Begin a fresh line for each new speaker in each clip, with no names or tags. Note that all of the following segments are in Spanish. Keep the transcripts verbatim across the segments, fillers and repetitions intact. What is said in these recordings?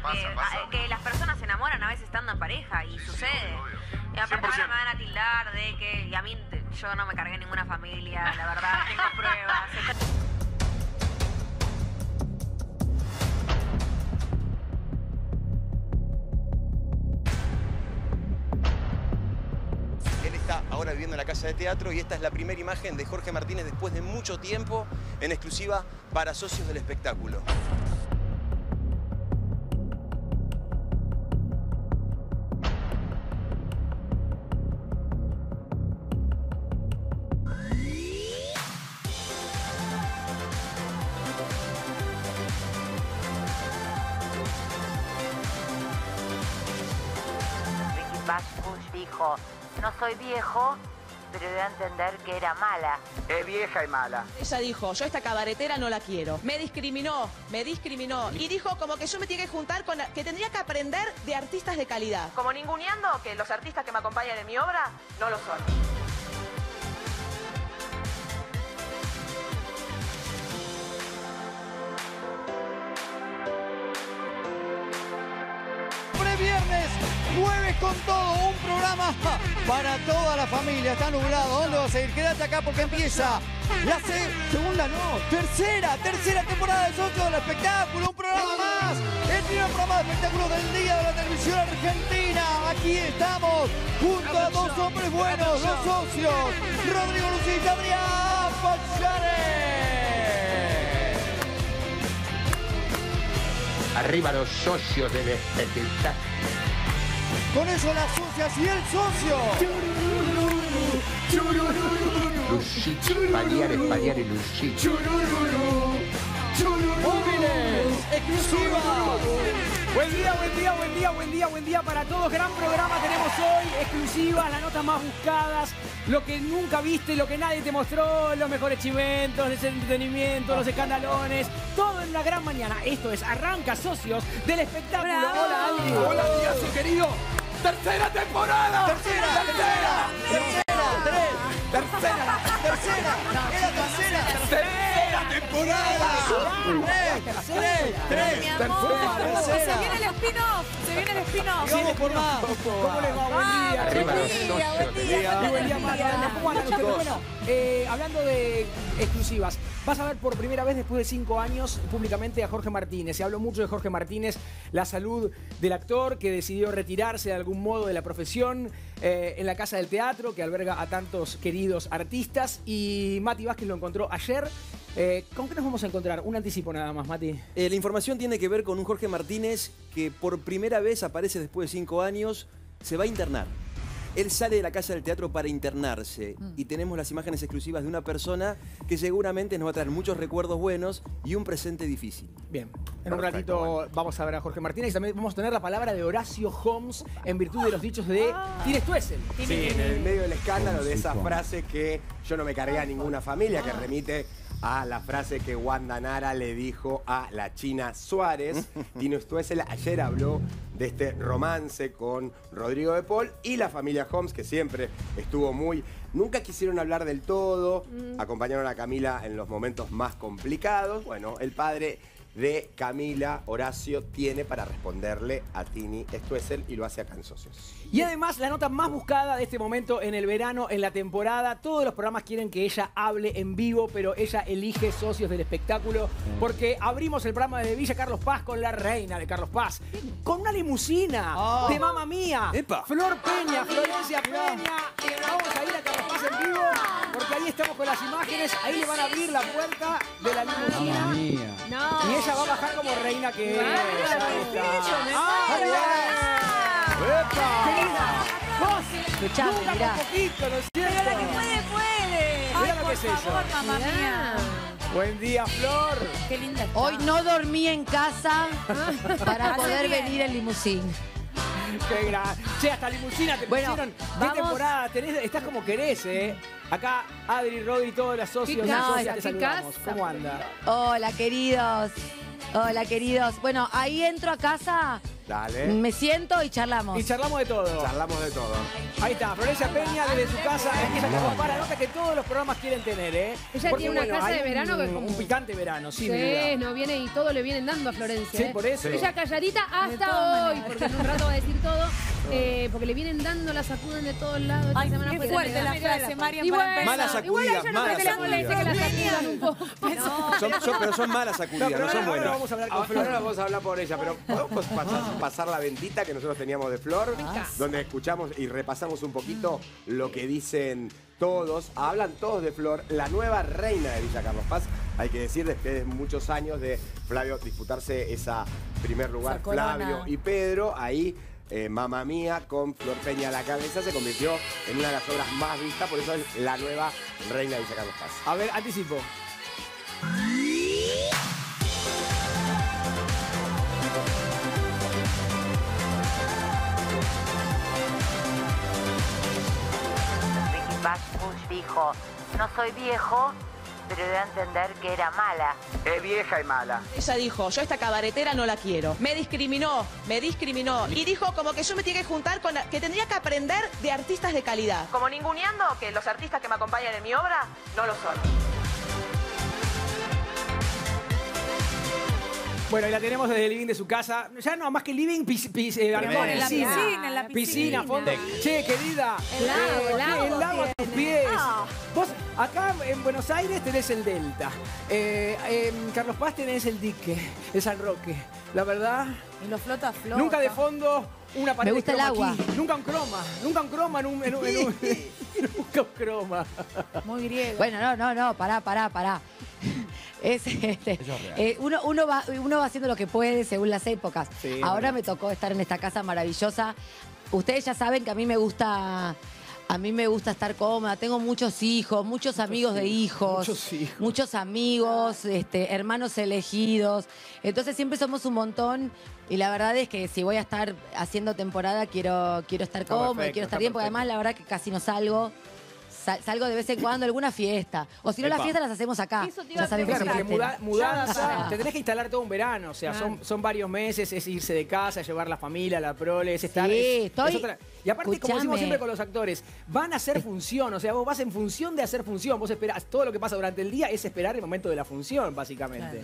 pasa,
que,
pasa.
a, que las personas se enamoran a veces estando en pareja y
Sí,
sucede.
sí, obvio, obvio.
Y aparte ahora
cien por ciento.
me van a tildar de que, y a mí yo no me cargué ninguna familia, la verdad, tengo pruebas.
Él está ahora viviendo en la casa de teatro y esta es la primera imagen de Jorge Martínez después de mucho tiempo en exclusiva para socios del espectáculo.
Ricky Bashbush dijo, no soy viejo, pero voy a entender que era mala.
Es vieja y mala.
Ella dijo, yo esta cabaretera no la quiero. Me discriminó, me discriminó. Y dijo como que yo me tenía que juntar con... que tendría que aprender de artistas de calidad.
Como ninguneando que los artistas que me acompañan en mi obra no lo son.
Viernes, jueves con todo, un programa para toda la familia. Está nublado, ¿dónde vas a ir? Quédate acá porque empieza la se segunda, no, tercera, tercera temporada de Socios del Espectáculo, un programa más, el primer programa de espectáculo del día de la televisión argentina. Aquí estamos, junto a dos hombres buenos, los socios, Rodrigo Lucía y Adrián Pachares.
Arriba los socios del espectáculo.
Con eso las socias y el socio.
Lucich, Paliares, Paliares, Lucich.
Móviles, exclusivas.
Buen día, buen día, buen día, buen día, buen día para todos. Gran programa tenemos hoy, exclusivas, las notas más buscadas, lo que nunca viste, lo que nadie te mostró, los mejores chimentos, el entretenimiento, los escandalones, todo en una gran mañana. Esto es Arranca Socios del Espectáculo.
¡Bravo!
Hola, Adri. Hola, Díaz, querido. ¡Tercera temporada!
Tercera, tercera, tercera, tres, tercera, tercera, era tercera, tercera temporada. Tres, tres,
Mi
tres,
amor,
tercera.
se viene el spin-off, se viene el spin-off.
Vamos por más.
¿Cómo les va? Buen día.
Arriba los
día,
socios
buen
del
día.
Y buen día,
Buen día.
Marta. ¿Cómo andan ustedes? Bueno, eh, hablando de exclusivas, vas a ver por primera vez después de cinco años públicamente a Jorge Martínez. Se habló mucho de Jorge Martínez, la salud del actor que decidió retirarse de algún modo de la profesión eh, en la Casa del Teatro, que alberga a tantos queridos artistas. Y Mati Vázquez lo encontró ayer. Eh, ¿Con qué nos vamos a encontrar? Un anticipo nada más, Mati.
Eh, la información tiene que ver con un Jorge Martínez que por primera vez aparece después de cinco años, se va a internar. Él sale de la Casa del Teatro para internarse mm. y tenemos las imágenes exclusivas de una persona que seguramente nos va a traer muchos recuerdos buenos y un presente difícil.
Bien, en
Perfecto,
un ratito
bueno.
vamos a ver a Jorge Martínez y también vamos a tener la palabra de Horacio Holmes en virtud de los dichos de Tine Stoessel.
Sí, en el medio del escándalo de esa frase que yo no me cargué a ninguna familia, que remite a la frase que Wanda Nara le dijo a la China Suárez. Tine Stoessel ayer habló de este romance con Rodrigo de Paul y la familia Holmes, que siempre estuvo muy... Nunca quisieron hablar del todo, mm. acompañaron a Camila en los momentos más complicados. Bueno, el padre de Camila, Horacio, tiene para responderle a Tine Stoessel y lo hace acá en Socios.
Y además, la nota más buscada de este momento en el verano, en la temporada. Todos los programas quieren que ella hable en vivo, pero ella elige Socios del Espectáculo porque abrimos el programa de Villa Carlos Paz con la reina de Carlos Paz, con una limusina oh. de Mamma Mía,
Epa.
Flor Peña, Florencia Peña. Vamos a ir a Carlos Paz en vivo porque ahí estamos con las imágenes. Ahí le van a abrir la puerta de la limusina.
Mamma mía.
No. Y ella va a bajar como reina que es.
Escuchame,
Nunca
mirá.
con poquito, ¿no es cierto?
Pero la que puede, puede.
Mirá
Ay,
lo que
por
es eso.
favor, mamá mía.
Buen día, Flor.
Qué linda está.
Hoy no dormí en casa para
Hace
poder
bien.
venir en limusín.
Qué gran. Che, hasta limusina te
Bueno,
pusieron. ¿Qué
vamos.
temporada tenés? Estás como querés, ¿eh? Acá, Adri, Rodri, todos los socios y
casa,
socias te
qué
saludamos.
casa.
¿Cómo anda?
Hola, queridos. Hola, queridos. Bueno, ahí entro a casa
Dale.
Me siento y charlamos.
Y charlamos de todo.
Charlamos de todo.
Ahí está, Florencia Peña desde su casa empieza a compara nota que todos los programas quieren tener, ¿eh?
Ella tiene una casa
hay
de verano
un,
que es como-
un picante verano, sí,
Sí,
mi vida.
no viene y todo le vienen dando a Florencia.
Sí,
¿eh?
por eso.
Ella calladita hasta hoy, porque en un rato va a decir todo. eh, porque le vienen dando, la sacuden de todos lados. Esta
Ay,
semana
qué
fue
fuerte
tremenda.
la frase, Marian,
Y
para
bueno,
Mala
igual a
sacudida,
ella no
mala
creo que le moleste que la sacudan un poco.
Son- son- pero son malas sacudidas, no,
pero
son
ahora
buenas.
vamos a hablar con
Ahora,
Flor.
ahora vamos a hablar por ella, pero podemos pasar, pasar la ventita que nosotros teníamos de Flor, donde escuchamos y repasamos un poquito lo que dicen todos, hablan todos de Flor, la nueva reina de Villa Carlos Paz. Hay que decir, después de muchos años de Flavio disputarse esa primer lugar,
Esa corona.
Flavio y Pedro, ahí eh, Mamma Mía con Flor Peña a la cabeza se convirtió en una de las obras más vistas, por eso es la nueva reina de Villa Carlos Paz.
A ver, anticipo.
Ricky Bush dijo, no soy viejo, pero dio a entender que era mala.
Es vieja y mala.
Ella dijo, yo esta cabaretera no la quiero. Me discriminó, me discriminó. Y dijo como que yo me tenía que juntar con... que tendría que aprender de artistas de calidad.
Como ninguneando que los artistas que me acompañan en mi obra no lo son.
Bueno, y la tenemos desde el living de su casa. Ya no, más que living, pis, pis, eh,
Tremendo. En la
piscina.
piscina, en la
Piscina,
piscina.
fondo. Che, querida.
El lago,
eh,
el lago
el lago a tus
tiene.
pies.
Ah.
Vos, acá en Buenos Aires tenés el Delta. Eh, en Carlos Paz tenés el dique, el San Roque. La verdad,
Y lo flota, flota.
nunca de fondo una pared
Me gusta
de
el
croma
agua.
aquí. Nunca un croma. Nunca un croma en un... En un, en un- nunca un croma.
Muy griego.
Bueno, no, no, no, pará, pará, pará. Es, este, eh, uno, uno, va, uno va haciendo lo que puede según las épocas.
Sí,
Ahora
bueno.
me tocó estar en esta casa maravillosa. Ustedes ya saben que a mí me gusta... A mí me gusta estar cómoda, tengo muchos hijos, muchos amigos de hijos,
muchos hijos.
muchos amigos, este, hermanos elegidos. Entonces siempre somos un montón y la verdad es que si voy a estar haciendo temporada quiero, quiero estar
Está
cómoda,
perfecto,
quiero estar
está
bien, porque
perfecto.
además la verdad que casi no salgo. Sal- salgo de vez en cuando a alguna fiesta. O si no, las
Epa.
fiestas las hacemos acá.
Eso te iba
Ya
a
saben que
Claro,
se
porque
existen.
muda- mudanza,
Ah.
te tenés que instalar todo un verano, o sea,
Claro.
son, son varios meses, es irse de casa, llevar la familia, la prole, es estar...
Sí,
es-
estoy-
es otra- Y aparte, como decimos
Escuchame.
siempre con los actores, van a hacer función, o sea, vos vas en función de hacer función, vos esperás, todo lo que pasa durante el día es esperar el momento de la función, básicamente.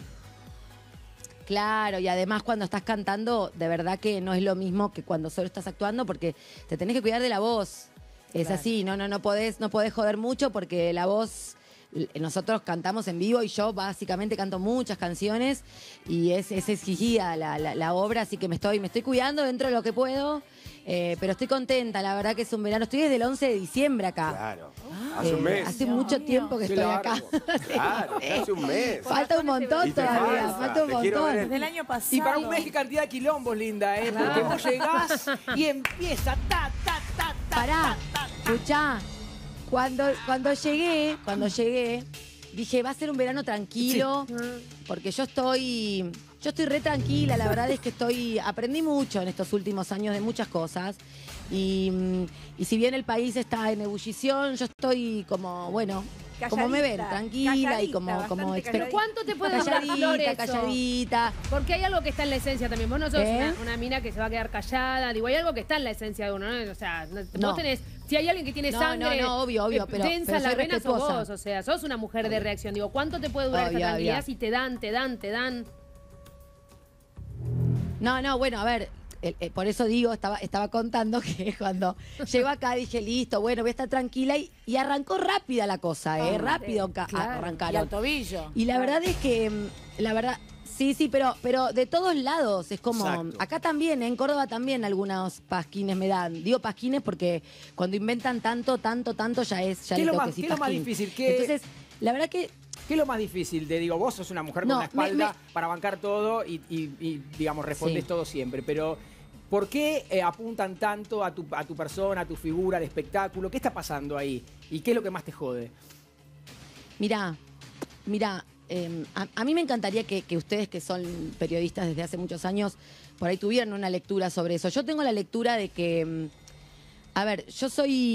Claro, y además cuando estás cantando, de verdad que no es lo mismo que cuando solo estás actuando porque te tenés que cuidar de la voz. Es
Claro.
así, no, no, no podés, no podés joder mucho porque la voz, l- nosotros cantamos en vivo y yo básicamente canto muchas canciones y es, es exigida la, la- la obra, así que me estoy, me estoy cuidando dentro de lo que puedo, eh, pero estoy contenta, la verdad que es un verano. Estoy desde el once de diciembre acá.
Claro.
Eh,
Hace un mes.
hace mucho tiempo que
Qué
estoy acá.
largo.
Claro, hace un mes.
Falta un montón
Y te
todavía,
falta,
falta un
te quiero ver
montón.
en-
Desde el año pasado.
Y para un mes, qué cantidad de quilombos, linda, ¿eh? Porque vos llegás y empieza ta, ta, ta, ta.
Pará, escuchá. Cuando, cuando llegué, cuando llegué, dije, va a ser un verano tranquilo, porque yo estoy, yo estoy re tranquila, la verdad es que estoy, aprendí mucho en estos últimos años de muchas cosas. Y, mm, y si bien el país está en ebullición, yo estoy como, bueno, como me ven,
Calladita,
tranquila y como,
calladita,
como
bastante
exper-
Pero ¿cuánto te puede durar Flor
calladita,
eso?
calladita.
Porque hay algo que está en la esencia también. Vos no sos
¿Eh?
una, una mina que se va a quedar callada. Digo, hay algo que está en la esencia de uno, ¿no? O sea, no-
No.
vos tenés... Si hay alguien que tiene
No,
sangre...
no, no, obvio, obvio,
eh,
pero-
densa
pero
en la
soy
vena sos
respetuosa.
vos. O sea, sos una mujer de reacción. Digo, ¿cuánto te puede durar
Obvio,
esta tranquilidad
obvio.
si te dan, te dan, te dan?
No, no, bueno, a ver, el- el- por eso digo, estaba, estaba contando que cuando llego acá dije, listo, bueno, voy a estar tranquila y, y arrancó rápida la cosa, ¿eh?
Ah,
Rápido ca-
claro.
arrancaron.
Y al tobillo.
Y la verdad es que, mm, la verdad, sí, sí, pero, pero de todos lados, es como,
Exacto.
acá también, en Córdoba también algunos pasquines me dan. Digo pasquines porque cuando inventan tanto, tanto, tanto, ya es, ya
¿Qué
le
es lo
tengo
más-
que decir
qué es lo más
pasquín.
difícil? ¿Qué-
Entonces, la verdad que
¿Qué es lo más difícil? Te digo, vos sos una mujer
No,
con una espalda
me-
para bancar todo y, y- y, digamos, respondés
Sí.
todo siempre. Pero, ¿por qué eh, apuntan tanto a tu, a tu persona, a tu figura, al espectáculo? ¿Qué está pasando ahí? ¿Y qué es lo que más te jode?
Mirá, mirá, eh, a, a mí me encantaría que, que ustedes que son periodistas desde hace muchos años, por ahí tuvieran una lectura sobre eso. Yo tengo la lectura de que, mm, a ver, yo soy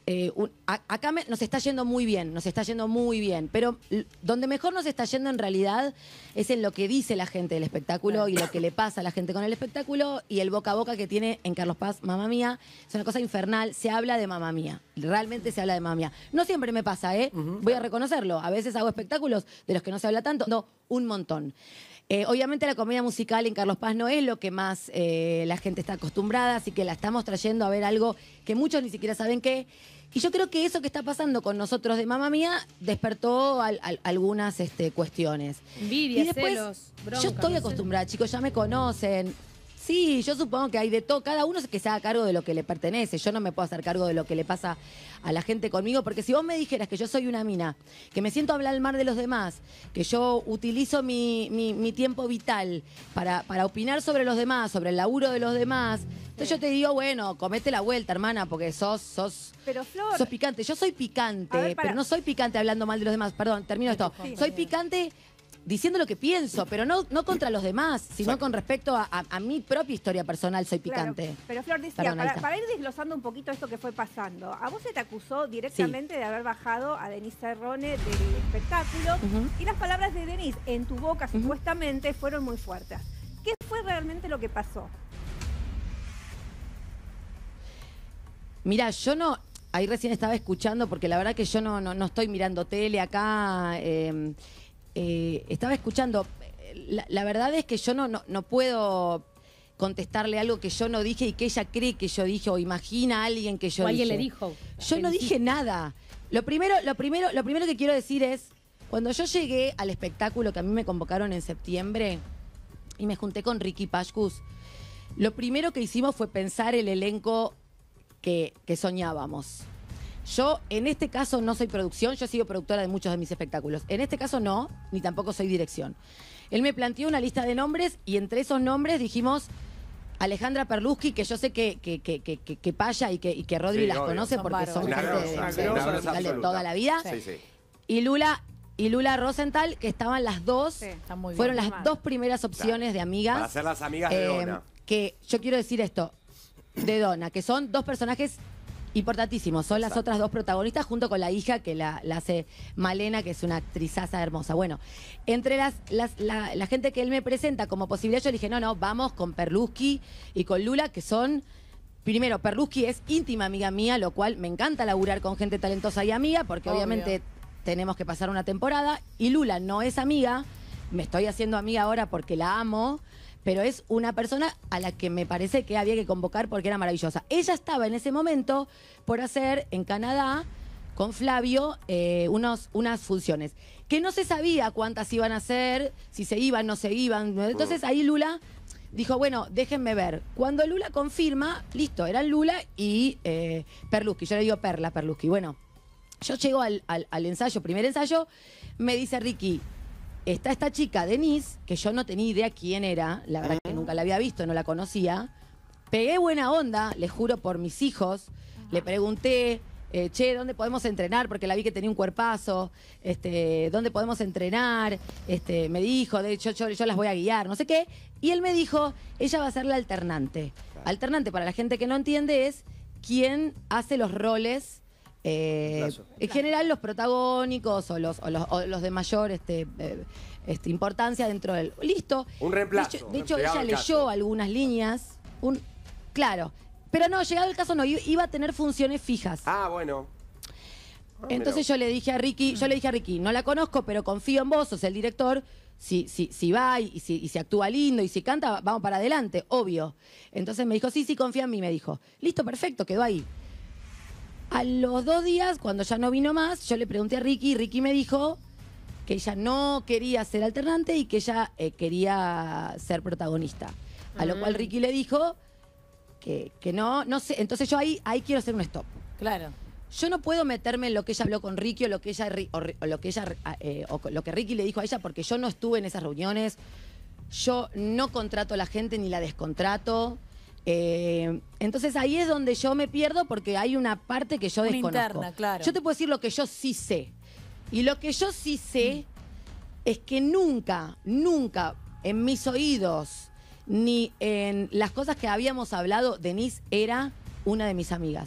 Eh, un- a- acá me- nos está yendo muy bien, nos está yendo muy bien, pero l- donde mejor nos está yendo en realidad es en lo que dice la gente del espectáculo y lo que le pasa a la gente con el espectáculo y el boca a boca que tiene en Carlos Paz, Mamma Mía. Es una cosa infernal, se habla de Mamma Mía, realmente se habla de Mamma Mía. No siempre me pasa, ¿eh? Voy a reconocerlo, a veces hago espectáculos de los que no se habla tanto, no, un montón. Eh, obviamente la comedia musical en Carlos Paz no es lo que más eh, la gente está acostumbrada, así que la estamos trayendo a ver algo que muchos ni siquiera saben qué. Y yo creo que eso que está pasando con nosotros de Mamma Mía despertó al- al- algunas este, cuestiones.
Envidia,
Y después,
celos, bronca.
yo estoy
no sé.
acostumbrada, chicos, ya me conocen. Sí, yo supongo que hay de todo. Cada uno es que se haga cargo de lo que le pertenece. Yo no me puedo hacer cargo de lo que le pasa a la gente conmigo, porque si vos me dijeras que yo soy una mina, que me siento a hablar mal de los demás, que yo utilizo mi, mi- mi tiempo vital para, para opinar sobre los demás, sobre el laburo de los demás, entonces yo te digo, bueno, comete la vuelta, hermana, porque sos, sos,
Pero Flor,
sos picante. Yo soy picante,
A ver, para-
pero no soy picante hablando mal de los demás. Perdón, termino esto.
Sí.
Soy picante diciendo lo que pienso, pero no, no contra los demás, sino con respecto a, a- a mi propia historia personal, soy
claro,
picante.
pero Flor decía,
Perdón, ahí
para,
está.
para ir desglosando un poquito esto que fue pasando, a vos se te acusó directamente de haber bajado a Denise Cerrone del espectáculo
Ujú.
y las palabras de Denise en tu boca supuestamente fueron muy fuertes. ¿Qué fue realmente lo que pasó?
Mira, yo no, ahí recién estaba escuchando, porque la verdad que yo no, no, no estoy mirando tele acá, eh, eh, estaba escuchando, la, la verdad es que yo no, no, no puedo contestarle algo que yo no dije y que ella cree que yo dije o imagina a alguien que yo
O alguien
dije.
le dijo.
Yo no dije nada. Lo primero, lo primero, lo primero que quiero decir es, cuando yo llegué al espectáculo que a mí me convocaron en septiembre y me junté con Ricky Pashkus, lo primero que hicimos fue pensar el elenco que, que soñábamos. Yo, en este caso, no soy producción, yo he sido productora de muchos de mis espectáculos. En este caso no, ni tampoco soy dirección. Él me planteó una lista de nombres y entre esos nombres dijimos Alejandra Perluski, que yo sé que, que, que, que, que, que Paya y que, y que Rodri
Sí,
las
obvio.
conoce
Son
porque son
bárbaros.
gente
Una
de,
grosa,
de-
una
de-
grosa
de
absoluta.
toda la vida.
Sí, sí.
Y Lula, y Lula Rosenthal, que estaban las dos,
Sí,
Está muy bien.
fueron las
Mal.
dos primeras opciones de amigas.
Para ser las amigas de
Eh,
Donna.
Que yo quiero decir esto, de Donna, que son dos personajes importantísimos. Son las
Exacto.
otras dos protagonistas junto con la hija que la, la hace Malena, que es una actrizaza hermosa. Bueno, entre las, las- la, la gente que él me presenta como posibilidad, yo le dije, no, no, vamos con Perluski y con Lula, que son... Primero, Perluski es íntima amiga mía, lo cual me encanta laburar con gente talentosa y amiga, porque
Obvio.
obviamente tenemos que pasar una temporada. Y Lula no es amiga, me estoy haciendo amiga ahora porque la amo, pero es una persona a la que me parece que había que convocar porque era maravillosa. Ella estaba en ese momento por hacer en Canadá con Flavio eh, unos, unas funciones que no se sabía cuántas iban a hacer, si se iban, no se iban. Entonces ahí Lula dijo, bueno, déjenme ver. Cuando Lula confirma, listo, eran Lula y eh, Perluski. Yo le digo Perla, Perluski. Bueno, yo llego al, al- al ensayo, primer ensayo, me dice Ricky, está esta chica, Denise, que yo no tenía idea quién era, la verdad que nunca la había visto, no la conocía. Pegué buena onda, les juro por mis hijos, le pregunté, eh, che, ¿dónde podemos entrenar? Porque la vi que tenía un cuerpazo, este, ¿dónde podemos entrenar? Este, me dijo, de hecho, yo, yo las voy a guiar, no sé qué. Y él me dijo, ella va a ser la alternante. Alternante, para la gente que no entiende, es quien hace los roles. eh,
Plazo.
en general los protagónicos o los, o los, o los de mayor este, eh, este, importancia dentro del... Listo.
Un reemplazo,
De hecho,
un
de hecho,
empleado
ella
al
leyó
caso.
algunas líneas. Un, claro. Pero no, llegado el caso no, i- iba a tener funciones fijas.
Ah, bueno. Ah,
Entonces yo le dije a Ricky, yo le dije a Ricky, no la conozco, pero confío en vos, sos el director. Si, si, si va y si, y si actúa lindo y si canta, vamos para adelante, obvio. Entonces me dijo, sí, sí, confía en mí, me dijo. Listo, perfecto, quedó ahí. A los dos días, cuando ya no vino más, yo le pregunté a Ricky y Ricky me dijo que ella no quería ser alternante y que ella eh, quería ser protagonista. A lo cual Ricky le dijo que, que no, no sé. Entonces yo ahí, ahí quiero hacer un stop.
Claro.
Yo no puedo meterme en lo que ella habló con Ricky o lo que ella ri- o, ri- o lo que ella eh, o lo que Ricky le dijo a ella porque yo no estuve en esas reuniones. Yo no contrato a la gente ni la descontrato. Eh, entonces ahí es donde yo me pierdo porque hay una parte que yo
Una
desconozco.
interna, claro.
Yo te puedo decir lo que yo sí sé. Y lo que yo sí sé es que nunca, nunca en mis oídos ni en las cosas que habíamos hablado, Denise era una de mis amigas.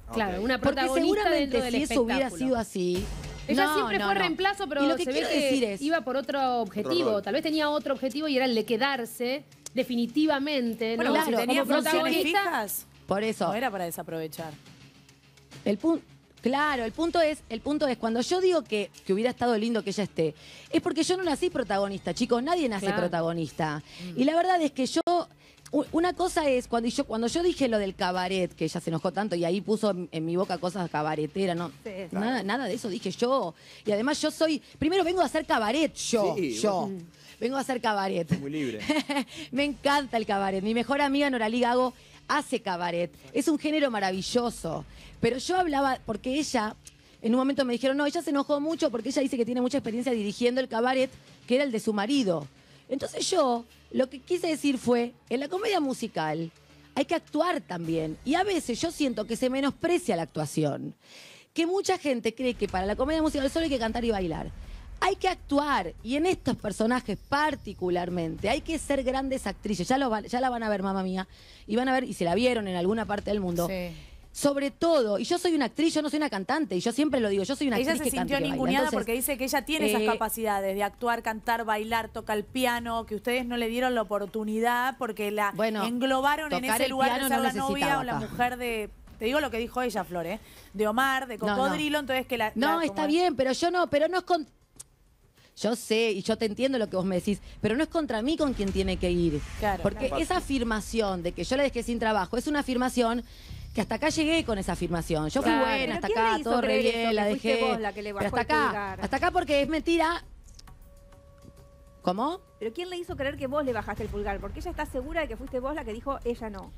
Claro, una
Porque
protagonista dentro
seguramente
del
si eso hubiera
espectáculo.
sido así...
Ella
no,
siempre
no,
fue
no.
reemplazo, pero
Y lo que
se ve
quiero
que
decir es...
iba por otro objetivo.
rol.
Tal vez tenía otro objetivo y era el de quedarse definitivamente.
Bueno,
¿no?
si tenía
Como
funciones
protagonista.
fijas,
Por eso.
no era para desaprovechar.
El punto... Claro, el punto es, el punto es, cuando yo digo que, que hubiera estado lindo que ella esté, es porque yo no nací protagonista, chicos, nadie nace
Claro.
protagonista. Y la verdad es que yo, u- una cosa es, cuando yo, cuando yo dije lo del cabaret, que ella se enojó tanto y ahí puso en, en mi boca cosas cabareteras, no,
Sí,
nada, nada de eso dije yo. Y además yo soy, primero vengo a hacer cabaret, yo,
Sí,
yo.
vos-
Vengo a hacer cabaret.
Muy libre.
Me encanta el cabaret. Mi mejor amiga Noralí Gago hace cabaret. Es un género maravilloso. Pero yo hablaba, porque ella, en un momento me dijeron, no, ella se enojó mucho porque ella dice que tiene mucha experiencia dirigiendo el cabaret, que era el de su marido. Entonces yo, lo que quise decir fue, en la comedia musical hay que actuar también. Y a veces yo siento que se menosprecia la actuación. Que mucha gente cree que para la comedia musical solo hay que cantar y bailar. Hay que actuar, y en estos personajes particularmente, hay que ser grandes actrices. Ya, lo, va- ya la van a ver, mamá mía, y van a ver, y se la vieron en alguna parte del mundo.
Sí.
Sobre todo, y yo soy una actriz, yo no soy una cantante, y yo siempre lo digo, yo soy una
Ella
actriz
se
que canta
sintió
y que baila.
ninguneada
Entonces,
porque dice que ella tiene esas
eh,
capacidades de actuar, cantar, bailar, toca el piano, que ustedes no le dieron la oportunidad porque la
Bueno,
englobaron en
tocar
ese
el
lugar de
piano
ser
no
la novia
necesitaba
o la
acá.
mujer de... Te digo lo que dijo ella, Flor, ¿eh? De Omar, de
No, no.
Cocodrilo, entonces que la...
No,
la-
está
como-
bien, pero yo no, pero no es con... Yo sé y yo te entiendo lo que vos me decís, pero no es contra mí con quien tiene que ir.
Claro,
Porque
claro.
esa afirmación de que yo la dejé sin trabajo es una afirmación que hasta acá llegué con esa afirmación. Yo fui
Claro.
buena,
Pero
hasta
¿quién le
acá,
hizo
todo re
creer eso,
bien,
que
la
fuiste
dejé.
vos la que le
Pero
bajó
hasta
el
acá,
pulgar?
hasta acá porque es mentira. ¿Cómo?
Pero ¿quién le hizo creer que vos le bajaste el pulgar? Porque ella está segura de que fuiste vos la que dijo ella no.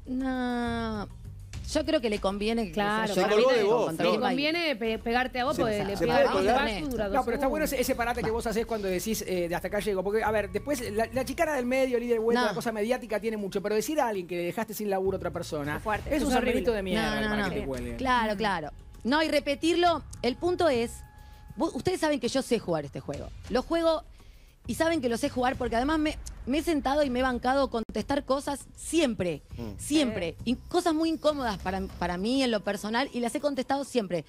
No. Yo creo que le conviene que
Claro,
sea yo
se colgó de vos,
contra
Te
Flor.
el baile.
conviene pe- pegarte a vos
Se-
porque le
se
pegas
puede
el
colgar.
vaso y dura dos
No, pero está bueno
segundos.
ese, ese parate que vos haces cuando decís eh, de hasta acá llego. Porque, a ver, después la, la chicana del medio, líder vuelta,
No.
la cosa mediática tiene mucho. Pero decir a alguien que le dejaste sin laburo a otra persona
Es fuerte.
es un
Es horrible.
sombrerito de mierda
No, no,
para
no.
que te cuelguen.
Claro, claro. No, y repetirlo, el punto es, vos- ustedes saben que yo sé jugar este juego. Lo juego y saben que lo sé jugar porque además me, me he sentado y me he bancado contestar cosas siempre, siempre. Y cosas muy incómodas para, para mí en lo personal y las he contestado siempre.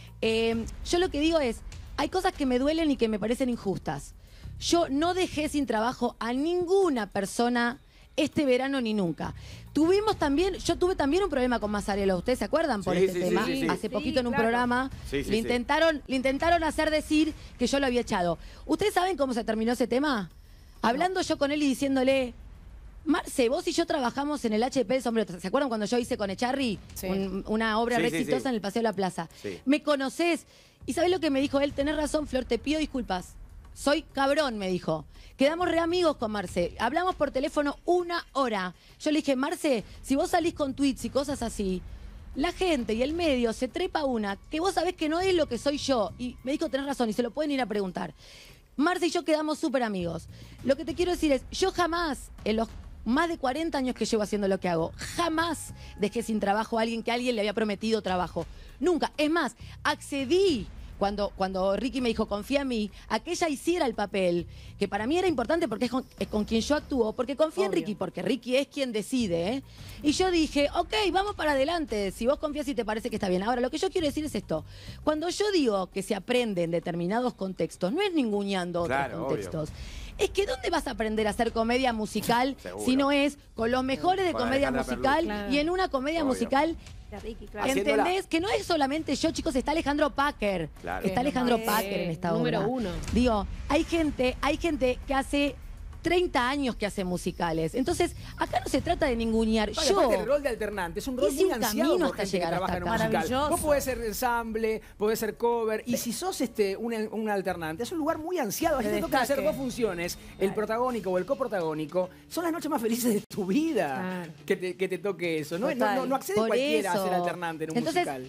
Eh, yo lo que digo es, hay cosas que me duelen y que me parecen injustas. Yo no dejé sin trabajo a ninguna persona este verano ni nunca. Tuvimos también, yo tuve también un problema con Mazzarello, ¿ustedes se acuerdan por
Sí,
este
sí, sí,
tema?
sí, sí.
Hace
Sí,
poquito en un
claro.
programa
Sí, sí,
le
sí.
intentaron, le intentaron hacer decir que yo lo había echado. ¿Ustedes saben cómo se terminó ese tema? Hablando yo con él y diciéndole, Marce, vos y yo trabajamos en el H P del Sombrero. ¿Se acuerdan cuando yo hice con Echarri
Sí.
un- una obra
Sí,
re
sí,
exitosa
sí.
en el Paseo de la Plaza?
Sí.
¿Me conocés? ¿Y sabés lo que me dijo él? Tenés razón, Flor, te pido disculpas. Soy cabrón, me dijo. Quedamos re amigos con Marce. Hablamos por teléfono una hora. Yo le dije, Marce, si vos salís con tweets y cosas así, la gente y el medio se trepa una que vos sabés que no es lo que soy yo. Y me dijo, tenés razón, y se lo pueden ir a preguntar. Marce y yo quedamos súper amigos. Lo que te quiero decir es, yo jamás, en los más de cuarenta años que llevo haciendo lo que hago, jamás dejé sin trabajo a alguien que alguien le había prometido trabajo. Nunca. Es más, accedí cuando, cuando Ricky me dijo, confía en mí, a que ella hiciera el papel, que para mí era importante porque es con, es con quien yo actúo, porque confía en
Obvio.
Ricky, porque Ricky es quien decide, ¿eh? Y yo dije, ok, vamos para adelante, si vos confías y te parece que está bien. Ahora, lo que yo quiero decir es esto, cuando yo digo que se aprende en determinados contextos, no es ninguneando otros
Claro, obvio.
contextos. Es que ¿dónde vas a aprender a hacer comedia musical
Seguro.
si no es con los mejores de
Con
comedia
Alejandra
musical
Perlucci.
y en una comedia
Obvio.
musical?
De Ricky, claro.
Haciéndola-
¿Entendés? Que no es solamente yo, chicos, está Alejandro Packer.
Claro.
Está Alejandro
Sí,
Packer en esta
número
obra.
uno.
Digo, hay gente, hay gente que hace treinta años que hace musicales. Entonces, acá no se trata de ningunear.
No, y
Yo
aparte el rol de alternante es un rol
hice
muy
un
ansiado
camino
por
hasta
gente que
llegar
trabaja
hasta
en un
acá.
musical.
Maravilloso.
Vos podés ser ensamble, podés ser cover, y si sos este un, un alternante, es un lugar muy ansiado. A
De
ti te toca hacer
destaque.
dos funciones, el protagónico o el coprotagónico, son las noches más felices de tu vida
Claro.
que, te, que te toque eso. No, no,
Total.
no, no accede
Por
cualquiera a
eso.
ser alternante en un
Entonces,
musical.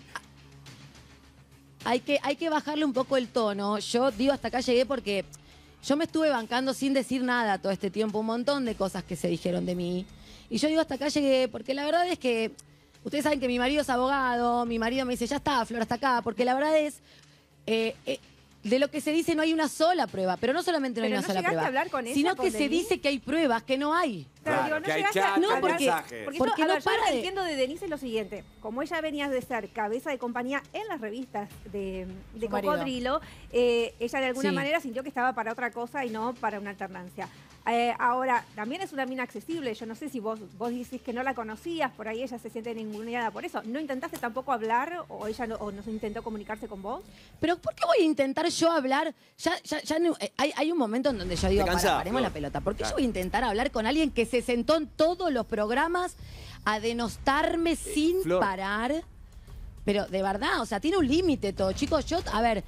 hay que, hay que bajarle un poco el tono. Yo digo, hasta acá llegué porque yo me estuve bancando sin decir nada todo este tiempo, un montón de cosas que se dijeron de mí. Y yo digo, hasta acá llegué porque la verdad es que ustedes saben que mi marido es abogado, mi marido me dice, ya está, Flor, hasta acá, porque la verdad es, eh, eh, de lo que se dice no hay una sola prueba, pero no solamente no hay
Pero
una
no
sola
llegaste
prueba,
a hablar con ella,
sino
con
que se
Denise.
dice que hay pruebas que no hay.
Claro, digo, no llegaste a
no,
hablar-
porque,
Porque,
porque
yo, a
no
ver, yo lo
para
que
de...
entiendo de Denise es lo siguiente. Como ella venía de ser cabeza de compañía en las revistas de, de
Su marido.
Cocodrilo, eh, ella de alguna
Sí.
manera sintió que estaba para otra cosa y no para una alternancia. Eh, ahora, también es una mina accesible. Yo no sé si vos, vos decís que no la conocías, por ahí ella se siente ninguneada por eso. ¿No intentaste tampoco hablar o ella no, o no se intentó comunicarse con vos?
Pero ¿por qué voy a intentar yo hablar? Ya, ya, ya no- eh, hay, hay un momento en donde yo digo,
Te
para,
cansás,
paremos
Flor.
la pelota. ¿Por qué
Claro.
yo voy a intentar hablar con alguien que se sentó en todos los programas a denostarme sin
Flor.
parar? Pero de verdad, o sea, tiene un límite todo, chicos. Yo, a ver,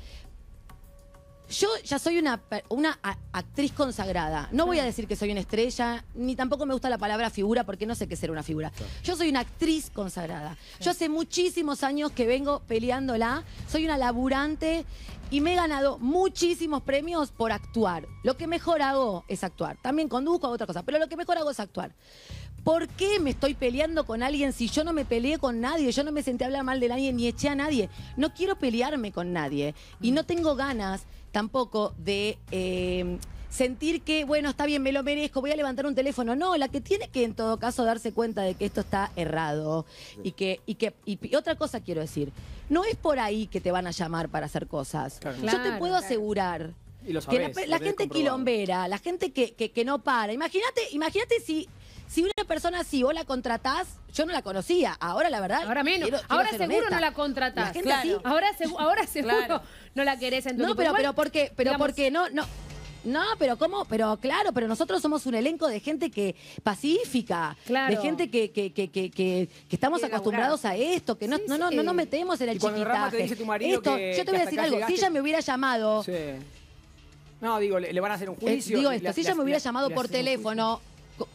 yo ya soy una, per- una a- actriz consagrada. No voy a decir que soy una estrella, ni tampoco me gusta la palabra figura, porque no sé qué es ser una figura. Yo soy una actriz consagrada. Yo hace muchísimos años que vengo peleándola. Soy una laburante y me he ganado muchísimos premios por actuar. Lo que mejor hago es actuar. También conduzco, hago otra cosa, pero lo que mejor hago es actuar. ¿Por qué me estoy peleando con alguien si yo no me peleé con nadie? Yo no me senté a hablar mal de nadie ni eché a nadie. No quiero pelearme con nadie. Y no tengo ganas tampoco de eh, sentir que, bueno, está bien, me lo merezco, voy a levantar un teléfono. No, la que tiene que en todo caso darse cuenta de que esto está errado. Y que, y que y, y otra cosa quiero decir, no es por ahí que te van a llamar para hacer cosas.
Claro.
Yo te
Claro,
puedo
claro.
asegurar
Y lo
que la,
sabés,
la
lo tenés
gente
comprobado.
quilombera, la gente que, que, que no para. Imagínate, imagínate si, si una persona así vos la contratás, yo no la conocía. Ahora la verdad.
Ahora menos.
quiero- quiero
ahora
ser
seguro
honesta.
no la contratás.
La gente
Claro.
así.
Ahora, segu- ahora seguro
Claro.
no la querés en tu
No,
equipo.
pero,
Igual,
pero porque, pero
digamos,
porque no, no. No, pero ¿cómo? Pero claro, pero nosotros somos un elenco de gente que pacífica,
Claro.
de gente que, que, que, que, que, que estamos
Quiere
acostumbrados a esto, que no,
Sí,
no, no,
sí.
no nos metemos en el
Y cuando Rama te
chiquitaje.
dice tu marido
Esto,
que-
yo te
que
voy a
hasta
decir
acá
algo. Si
llegaste-
ella me hubiera llamado,
Sí. No, digo, le, le van a hacer un
Eh,
juicio.
digo
le-
esto,
le-
si ella
le-
me hubiera
le-
llamado
le
por
haces un juicio.
teléfono. co-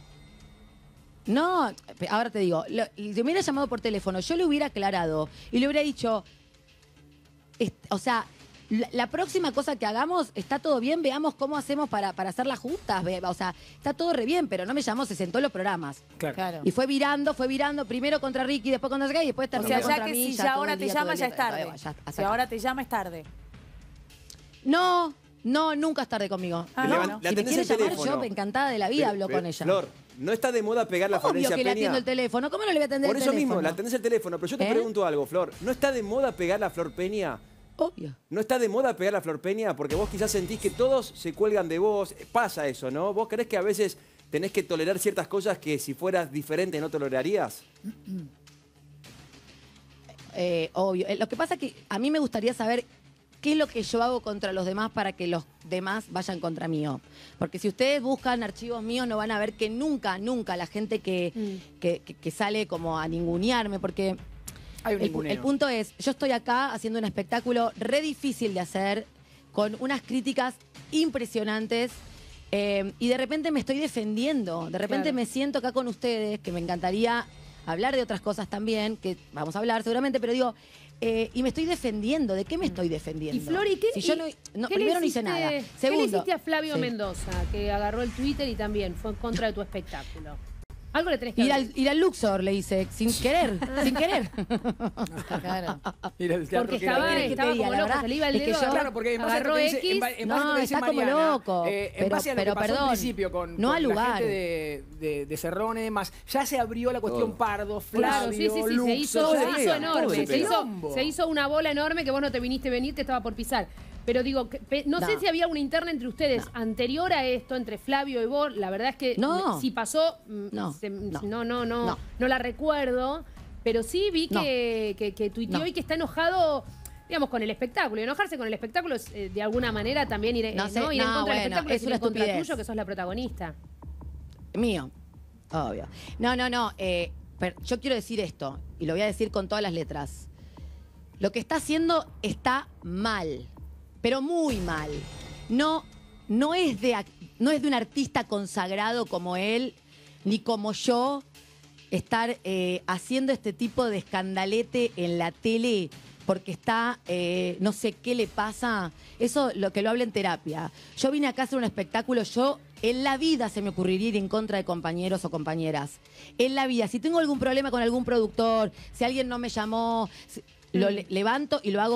No, pe- ahora te digo, lo- si me hubiera llamado por teléfono, yo le hubiera aclarado y le hubiera dicho, est- o sea, la, la próxima cosa que hagamos, está todo bien, veamos cómo hacemos para, para hacerlas juntas, ve- o sea, está todo re bien, pero no me llamó, se sentó en los programas.
Claro.
Claro.
Y fue virando, fue virando, primero contra Ricky, después contra Sky y después
O
terminó
sea,
contra
ya que
mí.
si
ya
ya
todo
ahora
el
te
día, todo
llama,
el
ya
día,
es
todo-
tarde.
todo- ya, hasta
Si
acá.
ahora te llama, es tarde.
No, no, nunca es tarde conmigo.
Ah,
Le
no,
levan-
no.
le
Si me
atendés
quiere
el
llamar,
teléfono.
yo encantada de la vida
Pero-
hablo
pero,
con ella.
Flor, ¿no está de moda pegar la
Obvio
Florencia
que le atiendo
Peña?
el teléfono. ¿Cómo no le voy a atender
Por
el
eso
teléfono?
mismo, le atendés el teléfono. Pero yo te
¿Eh?
pregunto algo, Flor. ¿No está de moda pegar la Flor Peña?
Obvio.
¿No está de moda pegar la Flor Peña? Porque vos quizás sentís que todos se cuelgan de vos. Pasa eso, ¿no? ¿Vos creés que a veces tenés que tolerar ciertas cosas que si fueras diferente no tolerarías?
Eh, obvio. Eh, Lo que pasa es que a mí me gustaría saber qué es lo que yo hago contra los demás para que los demás vayan contra mí. Porque si ustedes buscan archivos míos no van a ver que nunca, nunca la gente que,
Mm.
que, que- que sale como a ningunearme, porque
Hay un
el, pu-
ninguneo.
el punto es, yo estoy acá haciendo un espectáculo re difícil de hacer, con unas críticas impresionantes. eh, y de repente me estoy defendiendo, de repente
Claro.
me siento acá con ustedes, que me encantaría hablar de otras cosas también, que vamos a hablar seguramente, pero digo, eh, y me estoy defendiendo. ¿De qué me estoy defendiendo?
Y Flor, ¿y qué?
Si yo
y-
no, no,
¿qué le
primero no hice
hiciste-
nada.
¿Qué le
Segundo,
hiciste a Flavio
sí.
Mendoza, que agarró el Twitter y también fue en contra de tu espectáculo? Algo le tenés que
Ir
haber-
al, ir al Luxor, le hice, sin querer, sin querer.
Claro.
Ir al teatro
Porque
que era
estaba,
de él.
estaba
Te diga,
como
la
loco,
verdad
se le iba el
es que
dedo.
yo-
Claro, porque en base a lo
agarró
que dice,
X.
en ba- en base a lo
No,
que dice
está como
Mariana,
loco.
eh, en
Pero-
base a lo
pero
que pasó
perdón,
al principio con,
no
con
al
la
lugar.
gente de, de, de Cerrón y demás, ya se abrió la cuestión
Todo.
Pardo,
Claro,
Flavio,
sí, sí, sí, se
Luxor,
hizo,
todo
se
le
hizo
pega, todo
enorme.
le
Se
pega.
hizo, se hizo una bola enorme que vos no te viniste a venir, te estaba por pisar. Pero digo, que- pe- no, sé
No.
si había una interna entre ustedes anterior a esto, entre Flavio y vos. La verdad es que
No.
m- si pasó, mm,
No,
se-
no.
no, no, no,
No.
no la recuerdo. Pero sí vi
No.
que, que, que tuiteó
No.
y que está enojado, digamos, con el espectáculo. Y enojarse con el espectáculo es, eh, de alguna manera, también ir, eh,
No sé,
¿no? ir en
no,
contra del
bueno,
espectáculo,
es
ir
una
en contra
estupidez.
tuyo, que sos la protagonista.
Mío, obvio. No, no, no. eh, per- yo quiero decir esto, y lo voy a decir con todas las letras. Lo que está haciendo está mal, pero muy mal. No, no, es de, ac- no es de un artista consagrado como él, ni como yo, estar eh, haciendo este tipo de escandalete en la tele porque está, eh, no sé qué le pasa. Eso lo que lo habla en terapia. Yo vine acá a hacer un espectáculo, yo en la vida se me ocurriría ir en contra de compañeros o compañeras. En la vida. Si tengo algún problema con algún productor, si alguien no me llamó, si- lo le- levanto y lo hago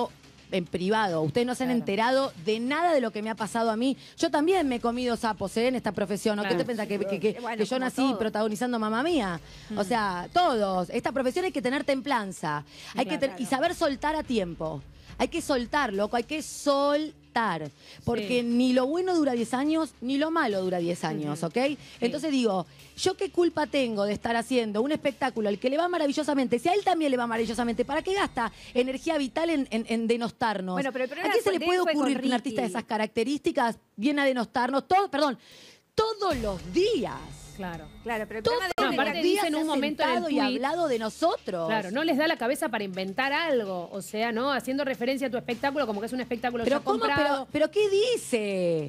en privado. Ustedes no se han
Claro.
enterado de nada de lo que me ha pasado a mí. Yo también me he comido sapos ¿eh? en esta profesión. ¿No?
Claro.
¿Qué te pensás? Que, que- que-
Bueno,
que yo
como
nací
todo.
protagonizando Mamma Mía. O sea, todos. Esta profesión hay que tener templanza. Hay que
Claro.
ten- y saber soltar a tiempo. Hay que soltar, loco. Hay que soltar. Porque
Sí.
ni lo bueno dura diez años, ni lo malo dura diez años, ¿ok? Entonces digo, ¿yo qué culpa tengo de estar haciendo un espectáculo al que le va maravillosamente? Si a él también le va maravillosamente, ¿para qué gasta energía vital en, en- en denostarnos?
Bueno, pero el problema
¿A quién se
fue-
le puede
fue con
ocurrir que un artista de
Ricky.
esas características viene a denostarnos? Todo, perdón, todos los días.
Claro.
Claro, pero el
Todos
problema
No,
de
los
aparte
días
dice en
se
un
ha
momento en el
sentado y
tuit-
hablado de nosotros.
Claro, no les da la cabeza para inventar algo. O sea, ¿no? Haciendo referencia a tu espectáculo como que es un espectáculo
Pero
ya
cómo,
comprado.
pero, pero ¿qué dice?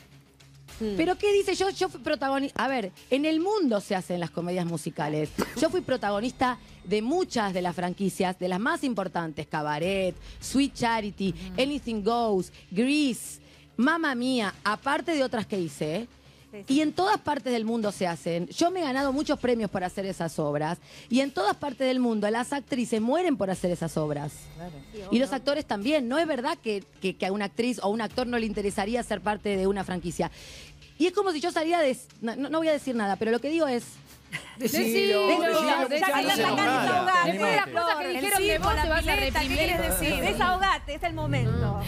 Mm.
¿Pero qué dice? Yo, yo fui protagonista. A ver, en el mundo se hacen las comedias musicales. Yo fui protagonista de muchas de las franquicias, de las más importantes: Cabaret, Sweet Charity, Anything Goes, Grease, Mamma Mía, aparte de otras que hice. ¿eh?
Sí, sí.
Y en todas partes del mundo se hacen. Yo me he ganado muchos premios por hacer esas obras. Y en todas partes del mundo las actrices mueren por hacer esas obras. Y los actores también. No es verdad que, que- que a una actriz o un actor no le interesaría ser parte de una franquicia. Y es como si yo saliera de... No, no voy a decir nada, pero lo que digo es...
Decilo,
Decilo,
decilo,
decilo.
Anda, sacá, desahogate.
Después de las cosas que
El
dijeron de
circo,
vos
la
te vas a
pileta, ¿qué
reprimir.
querés decir? Desahogate, es el momento.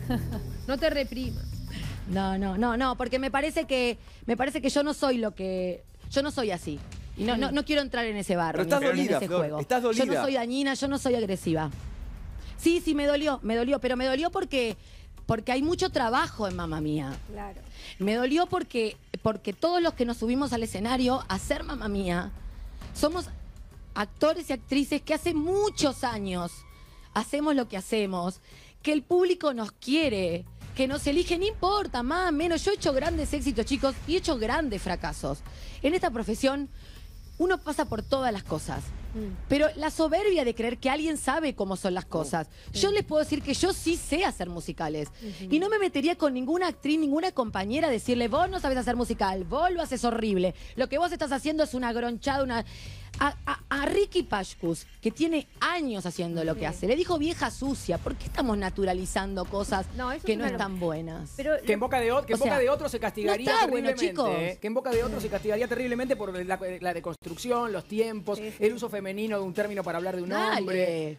No te reprimas.
No, no, no, no, porque me parece que me parece que yo no soy lo que... Yo no soy así. Y no, no, no quiero entrar en ese barro,
Pero estás
ni en
dolida,
ese
Flor,
juego.
estás
Yo no
dolida.
soy dañina, yo no soy agresiva. Sí, sí, me dolió, me dolió, pero me dolió porque, porque hay mucho trabajo en Mamma Mía.
Claro.
Me dolió porque, porque todos los que nos subimos al escenario a hacer Mamma Mía somos actores y actrices que hace muchos años hacemos lo que hacemos, que el público nos quiere, que nos elige, no importa, más, menos. Yo he hecho grandes éxitos, chicos, y he hecho grandes fracasos. En esta profesión uno pasa por todas las cosas. Pero la soberbia de creer que alguien sabe cómo son las cosas. Yo les puedo decir que yo sí sé hacer musicales. Y no me metería con ninguna actriz, ninguna compañera a decirle, vos no sabés hacer musical, vos lo haces horrible. Lo que vos estás haciendo es una gronchada, una... A, a- a Ricky Pashkus, que tiene años haciendo lo que hace, le dijo vieja sucia. ¿Por qué estamos naturalizando cosas
No, eso
que
es
no
una-
están buenas?
Pero
Que en boca de, o- que en
O sea,
boca de otros se castigaría
no está bueno,
terriblemente.
chicos.
¿eh? Que en boca de otros se castigaría terriblemente por la, la deconstrucción, los tiempos,
Sí, sí.
el uso femenino de un término para hablar de un
Dale.
hombre.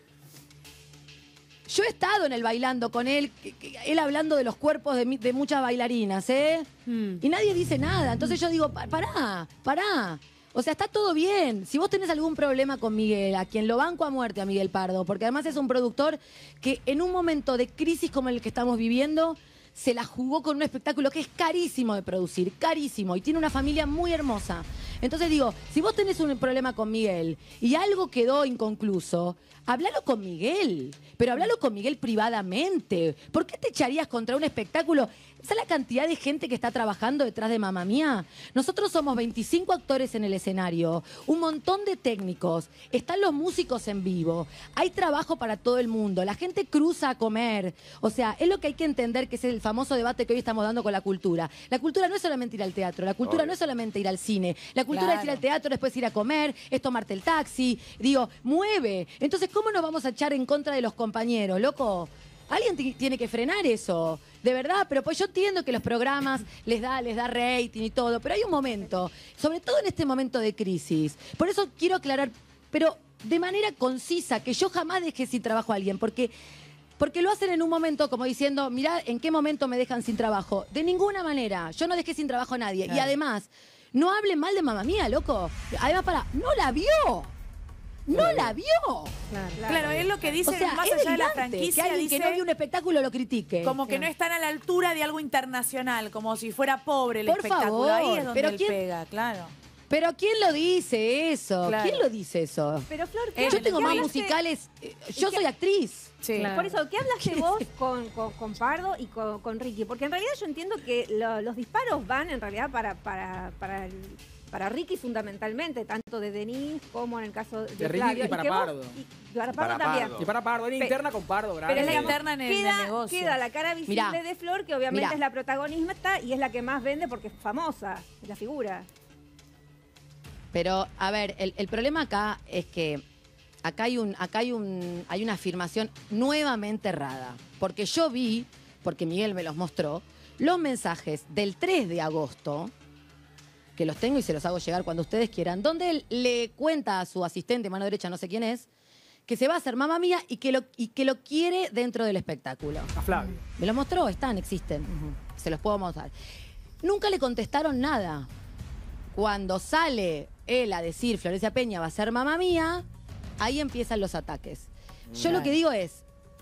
Yo he estado en el bailando con él, que- que- él hablando de los cuerpos de, mi- de muchas bailarinas, ¿eh? Y nadie dice nada. Entonces yo digo, "Pa- pará, pará. O sea, está todo bien. Si vos tenés algún problema con Miguel, a quien lo banco a muerte a Miguel Pardo, porque además es un productor que en un momento de crisis como el que estamos viviendo, se la jugó con un espectáculo que es carísimo de producir, carísimo, y tiene una familia muy hermosa. Entonces digo, si vos tenés un problema con Miguel y algo quedó inconcluso, háblalo con Miguel, pero háblalo con Miguel privadamente. ¿Por qué te echarías contra un espectáculo? ¿Sabes la cantidad de gente que está trabajando detrás de Mamma Mía? Nosotros somos veinticinco actores en el escenario, un montón de técnicos, están los músicos en vivo, hay trabajo para todo el mundo, la gente cruza a comer. O sea, es lo que hay que entender, que es el famoso debate que hoy estamos dando con la cultura. La cultura no es solamente ir al teatro, la cultura no es solamente ir al cine, la cultura es ir al teatro, después ir a comer, es tomarte el taxi, digo, mueve. Entonces, ¿cómo nos vamos a echar en contra de los compañeros, loco? Alguien ti- tiene que frenar eso, de verdad, pero pues yo entiendo que los programas les da, les da rating y todo, pero hay un momento, sobre todo en este momento de crisis. Por eso quiero aclarar, pero de manera concisa, que yo jamás dejé sin trabajo a alguien, porque, porque lo hacen en un momento como diciendo, mirá, ¿en qué momento me dejan sin trabajo? De ninguna manera, yo no dejé sin trabajo a nadie. Y
Claro.
además, no hablen mal de Mamma Mía, loco. Además, para, no la vio. No la vio.
Claro, es lo que dice,
O sea,
más
es
allá de la
delirante
franquicia,
que alguien
dice
que no vio un espectáculo lo critique.
como que no están a la altura de algo internacional, como si fuera pobre el
Por
espectáculo. Ahí
favor,
es donde
pero
él
¿quién-
pega, claro.
Pero ¿quién lo dice eso?
Claro.
¿Quién lo dice eso?
Pero Flor,
Eh,
Yo tengo
¿qué
más
hablaste-
musicales. eh, Yo
¿Y qué-
soy actriz.
Sí.
Por eso, ¿qué hablaste vos con, con, con Pardo y con, con Ricky? Porque en realidad yo entiendo que lo- los disparos van en realidad para, para, para, el- para Ricky fundamentalmente, tanto de Denise como en el caso de,
De Ricky
Flavio.
y para
que vos-
Pardo.
y para Pardo
Para
también.
Pardo.
Y para Pardo, era
Pe-
interna con Pardo, grande.
Pero es la
digamos,
interna en el, en el
queda,
negocio.
queda la cara visible
Mirá.
de Flor, que obviamente
Mirá.
es la protagonista y es la que más vende porque es famosa, es la figura.
Pero, a ver, el, el problema acá es que acá hay un, acá hay un, hay una afirmación nuevamente errada. Porque yo vi, porque Miguel me los mostró, los mensajes del tres de agosto, que los tengo y se los hago llegar cuando ustedes quieran, donde él le cuenta a su asistente, mano derecha, no sé quién es, que se va a hacer mamá mía y que lo, y que lo quiere dentro del espectáculo.
A Flavio.
Me los mostró, están, existen. Uh-huh. Se los puedo mostrar. Nunca le contestaron nada. Cuando sale él a decir Florencia Peña va a ser mamá mía, ahí empiezan los ataques. Yo lo que digo es,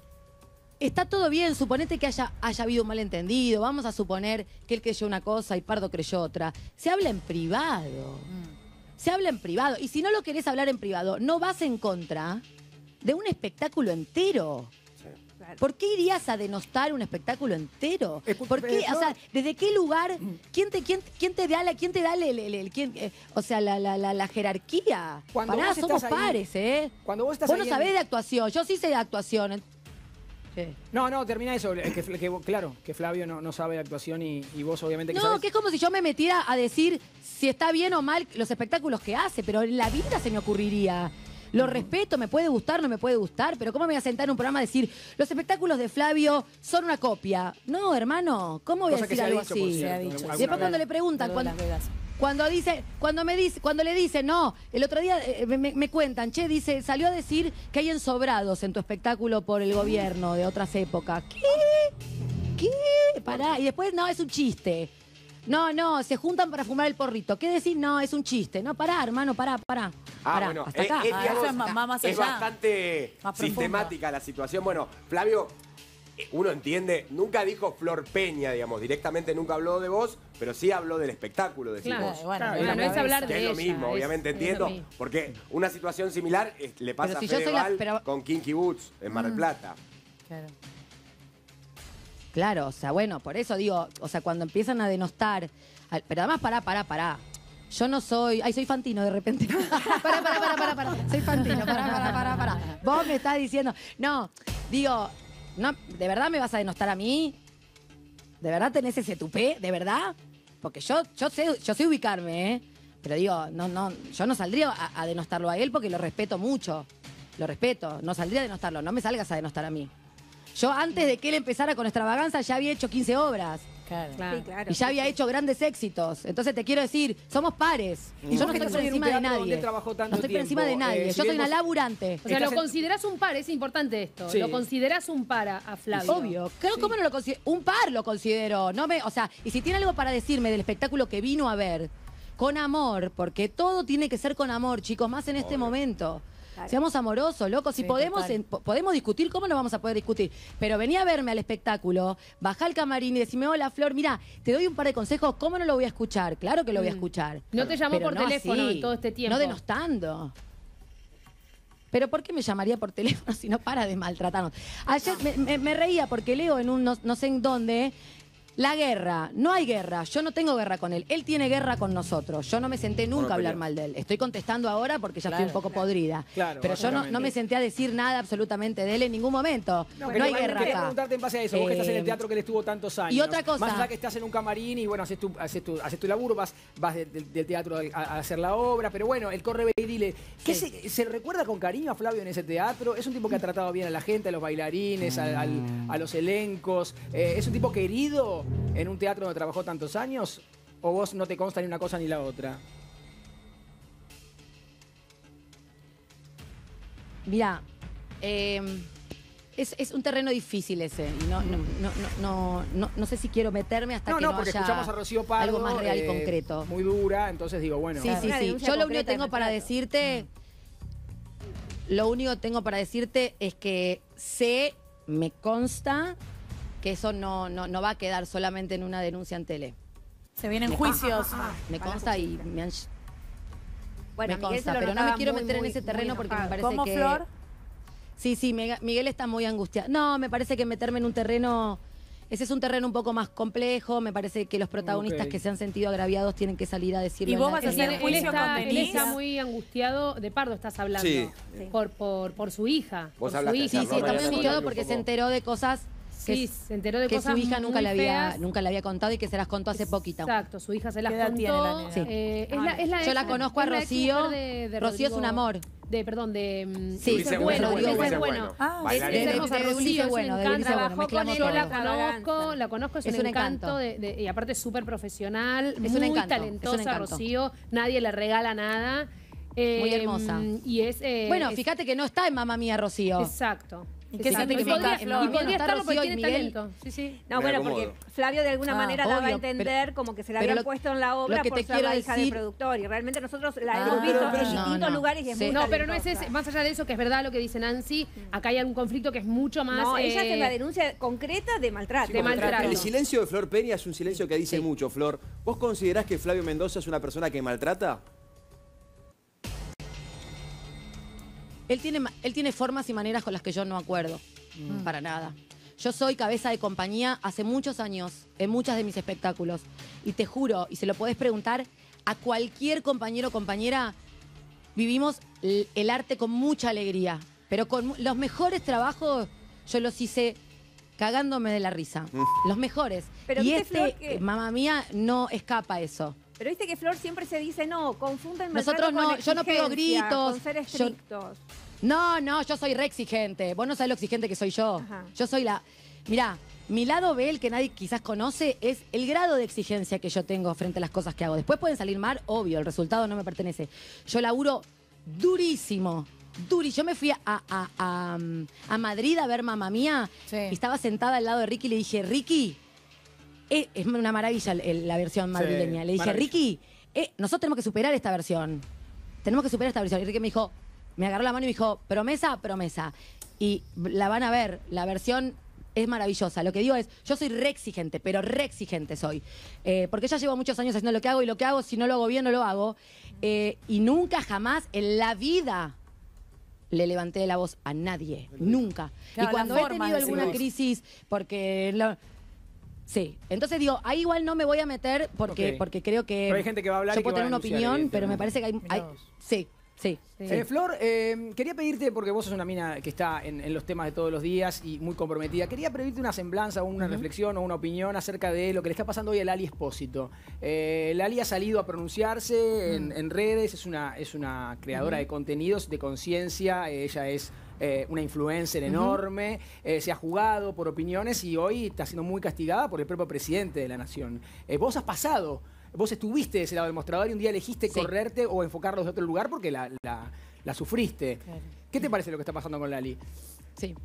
está todo bien, suponete que haya, haya habido un malentendido, vamos a suponer que él creyó una cosa y Pardo creyó otra. Se habla en privado. Mm. Se habla en privado. Y si no lo querés hablar en privado, no vas en contra de un espectáculo entero. ¿Por qué irías a denostar un espectáculo entero? ¿Por qué? O sea, ¿desde qué lugar? ¿Quién te, quién, quién te da la, quién te da el, el, el, el quién, eh, o sea, la, la, la, la jerarquía?
Cuando
Pará,
vos
somos
estás ahí-
pares, ¿eh?
Cuando vos estás
Vos no
ahí en-
sabés de actuación, yo sí sé de actuación. ¿Qué?
No, no, termina eso. Que, que- que- claro, que Flavio no, no sabe de actuación y, y vos obviamente que
No,
sabés.
que es como si yo me metiera a decir si está bien o mal los espectáculos que hace, pero en la vida se me ocurriría. Lo respeto, me puede gustar, no me puede gustar, pero ¿cómo me voy a sentar en un programa a decir los espectáculos de Flavio son una copia? No, hermano, ¿cómo voy a
Cosa que
decir
se ha
algo
dicho,
así?
por cierto, Se ha dicho, alguna
Después
vez.
cuando le preguntan,
Lo de
cuando,
Las Vegas.
cuando dice, cuando me dice, cuando le dicen, no, el otro día eh, me, me cuentan, che, dice, salió a decir que hay ensobrados en tu espectáculo por el gobierno de otras épocas. ¿Qué? ¿Qué? Pará. Y después, no, es un chiste. No, no, se juntan para fumar el porrito. ¿Qué decir? No, es un chiste. No, pará, hermano, pará, pará.
Ah,
Pará,
bueno,
hasta
eh,
acá.
eh,
Ah,
digamos,
eso es más- más
es
allá.
bastante
Más profundo.
sistemática la situación. Bueno, Flavio, eh, uno entiende, nunca dijo Flor Peña, digamos, directamente nunca habló de vos, pero sí habló del espectáculo, decimos.
Claro,
bueno,
claro,
es
no
lo
es
mismo.
hablar
Que
de
es lo
ella,
mismo,
es-
obviamente
es lo
entiendo,
mismo.
porque una situación similar eh, le pasa
Pero si
a
yo soy la-
Fedeval
pero-
con Kinky Boots en Mar del
Mm.
Plata.
Claro.
Claro, o sea, bueno, por eso digo, o sea, cuando empiezan a denostar, al- pero además pará, pará, pará. Yo no soy, ay, soy Fantino de repente. pará, pará, pará, pará, pará. Soy Fantino, pará, pará, pará, pará. Vos me estás diciendo, no, digo, no, ¿de verdad me vas a denostar a mí? ¿De verdad tenés ese tupé? ¿De verdad? Porque yo, yo sé, yo sé ubicarme, ¿eh? Pero digo, no, no, yo no saldría a, a denostarlo a él porque lo respeto mucho. Lo respeto, no saldría a denostarlo, no me salgas a denostar a mí. Yo antes de que él empezara con Extravaganza ya había hecho quince obras.
Claro.
Claro.
Sí, claro.
Y ya había hecho grandes éxitos. Entonces te quiero decir, somos pares. Y yo no
Vos que
estoy por
estás en un
encima de
teatro donde
nadie.
él trabajó tanto
No estoy por encima de
tiempo,
nadie.
eh,
Yo
si
soy
bien
una
vos-
laburante.
O sea, lo
Estás en-
considerás un par, es importante esto.
Sí.
Lo considerás un par a, a Flavio.
Obvio. Claro, ¿cómo no lo considero? Un par lo considero. No me, o sea, y si tiene algo para decirme del espectáculo que vino a ver, con amor, porque todo tiene que ser con amor, chicos, más en este momento.
Claro.
Seamos amorosos, locos. Si
Sí,
podemos,
total.
en- po- podemos discutir, ¿cómo no vamos a poder discutir? Pero vení a verme al espectáculo, bajá al camarín y decime, hola, Flor, mira, te doy un par de consejos, ¿cómo no lo voy a escuchar? Claro que lo voy a
Mm.
escuchar.
No te llamó
Pero
por
no
teléfono
así,
en todo este tiempo.
No denostando. Pero ¿por qué me llamaría por teléfono si no para de maltratarnos? Ayer me, me- me reía porque leo en un no, no sé en dónde la guerra. No hay guerra. Yo no tengo guerra con él. Él tiene guerra con nosotros. Yo no me senté nunca a hablar mal de él. Estoy contestando ahora porque ya estoy un poco podrida.
Claro,
Pero yo no,
básicamente.
no me senté a decir nada absolutamente de él en ningún momento. No,
Pero
hay
igual
guerra
quería
acá.
preguntarte en base a eso. Vos que estás en el
Eh,
teatro que él estuvo tantos años.
y otra cosa.
Más allá que estás en un camarín y bueno, haces tu, haces tu, haces tu laburo, vas, vas de- de- del teatro a, a hacer la obra. Pero bueno, el corre ve y dile. ¿qué se, se recuerda con cariño a Flavio en ese teatro? Es un tipo que ha tratado bien a la gente, a los bailarines, al- al- a los elencos. Eh, ¿Es un tipo querido en un teatro donde trabajó tantos años? ¿O vos no te consta ni una cosa ni la otra?
Mira, eh, es, es un terreno difícil ese. Y no, no, no, no, no, no, no sé si quiero meterme hasta
No,
que
no,
no,
porque
haya
escuchamos a Rocío Pardo.
algo más real y
eh,
concreto.
Muy dura, entonces digo, bueno.
Sí, sí,
Una
sí.
denuncia
Yo lo único que
concreta de
tengo para
maltrato.
decirte, lo único que tengo para decirte es que sé, me consta que eso no, no, no va a quedar solamente en una denuncia en tele.
Se vienen
Me
juicios.
Me consta y me han...
Bueno,
me
Miguel
consta,
se lo
pero no me
notaba
quiero
muy,
meter
muy,
en ese
muy
terreno porque me
enojado.
parece
¿Cómo,
que...
Flor?
Sí, sí, Mega- Miguel está muy angustiado. No, me parece que meterme en un terreno... Ese es un terreno un poco más complejo. Me parece que los protagonistas
Ok.
que se han sentido agraviados tienen que salir a decirlo.
¿Y
en
vos
la-
vas a
en
Él,
hacer
la-
el
él
juicio
está,
con
él
Denise?
está muy angustiado. De Pardo estás hablando.
Sí.
Por, por, por su hija.
Vos
por su
hablaste
hija.
Sí,
ayer,
sí,
¿no?
está muy
Mariana,
angustiado
con
porque
un
se
poco.
enteró de cosas que,
Sí, se enteró de
que
cosas
su hija nunca
muy
le, había,
feas.
nunca le había contado y que se las contó hace poquito.
Exacto, su hija se las
¿Qué edad
contó.
tiene la nena?
Sí.
Eh, es la, es la
Yo la
ex-
conozco a
es la
Rocío.
exmujer de- de
Rocío es un
Rodrigo-
amor.
de perdón, de mm,
Sí,
Ulises Bueno,
Bueno,
de Ulises
Ulises
Bueno.
Bueno.
Ah,
Es,
de-
es
de-
hermosa,
de
Rocío,
Ulises
es un
Bueno, de
encanto.
Ulises Bueno,
Trabajó con
mezclamos
ella, la
todo.
conozco, la conozco, es,
Es
un
un
encanto,
encanto.
de, de- y aparte es súper profesional,
Es
muy
un encanto, es un
talentosa,
encanto.
Rocío, nadie le regala nada. Eh,
Muy hermosa.
Y es... eh,
Bueno,
es-
fíjate que no está en Mamma Mía, Rocío.
Exacto.
¿Y qué
Fíjate que
significa,
podría-
Flor?
Y
Bueno,
podría
está
estarlo porque
Rocío y
tiene
Miguel.
talento. Sí, sí.
No,
Me
bueno,
acomodo.
porque Flavio de alguna
Ah,
manera daba a
obvio,
entender como que se la
pero
habían
lo-
puesto en la obra
lo que
por
te
ser
quiero
la hija del
decir-
productor. Y realmente nosotros la
Ah,
hemos visto
pero- pero-
en
no,
distintos
no.
lugares y es
Sí.
muy
No, pero no es
talentosa.
ese, más allá de eso, que es verdad lo que dice Nancy, acá hay algún conflicto que es mucho más...
No, ella
eh,
hace la denuncia concreta de maltrato.
de maltrato.
El silencio de Flor Peña es un silencio que dice
Sí.
mucho, Flor. ¿Vos considerás que Flavio Mendoza es una persona que maltrata?
Él tiene, ma- él tiene formas y maneras con las que yo no acuerdo. Para nada. Yo soy cabeza de compañía hace muchos años, en muchas de mis espectáculos. Y te juro, y se lo podés preguntar a cualquier compañero o compañera, vivimos el, el arte con mucha alegría. Pero con mu- los mejores trabajos yo los hice cagándome de la risa. Los mejores.
Pero
y
viste,
este,
Flor, que-
eh, mamá mía, no escapa eso.
Pero viste que Flor siempre se dice, no, confunden maltrato
Nosotros no,
con
yo no pego
exigencia,
gritos.
con ser
yo-
estrictos.
No, no, yo soy re exigente. Vos no sabés lo exigente que soy yo.
Ajá.
Yo soy la... Mirá, mi lado B, el que nadie quizás conoce, es el grado de exigencia que yo tengo frente a las cosas que hago. Después pueden salir mal, obvio, el resultado no me pertenece. Yo laburo durísimo, durísimo. Yo me fui a, a- a- a Madrid a ver Mamma Mía
Sí.
y estaba sentada al lado de Ricky y le dije, Ricky, eh, es una maravilla el- el- la versión madrileña. Le dije,
maravilla.
Ricky, eh, nosotros tenemos que superar esta versión. Tenemos que superar esta versión. Y Ricky me dijo, me agarró la mano y me dijo, promesa, promesa. Y la van a ver, la versión es maravillosa. Lo que digo es, yo soy re exigente, pero re exigente soy. Eh, porque ya llevo muchos años haciendo lo que hago y lo que hago, si no lo hago bien, no lo hago. Eh, y nunca jamás en la vida le levanté la voz a nadie. Nunca.
Claro,
y cuando
la
he
forma
tenido
de
alguna
decirlo.
crisis, porque... lo- Sí, entonces digo, ahí igual no me voy a meter porque,
Ok.
porque creo que
Pero hay gente que va a hablar
yo
y que
puedo
va a
tener una
denunciar,
opinión, pero me
evidentemente.
parece que hay... hay- sí, sí.
Eh,
sí.
Flor, eh, quería pedirte, porque vos sos una mina que está en, en los temas de todos los días y muy comprometida, quería pedirte una semblanza, una reflexión o una opinión acerca de lo que le está pasando hoy a Lali Espósito. Eh, Lali ha salido a pronunciarse en, en redes, es una, es una creadora de contenidos, de conciencia, eh, ella es eh, una influencer enorme, eh, se ha jugado por opiniones y hoy está siendo muy castigada por el propio presidente de la nación. Eh, vos has pasado... Vos estuviste de ese lado del mostrador y un día elegiste
Sí.
correrte o enfocarlos de otro lugar porque la, la- la sufriste.
Claro.
¿Qué te parece lo que está pasando con Lali?
Sí.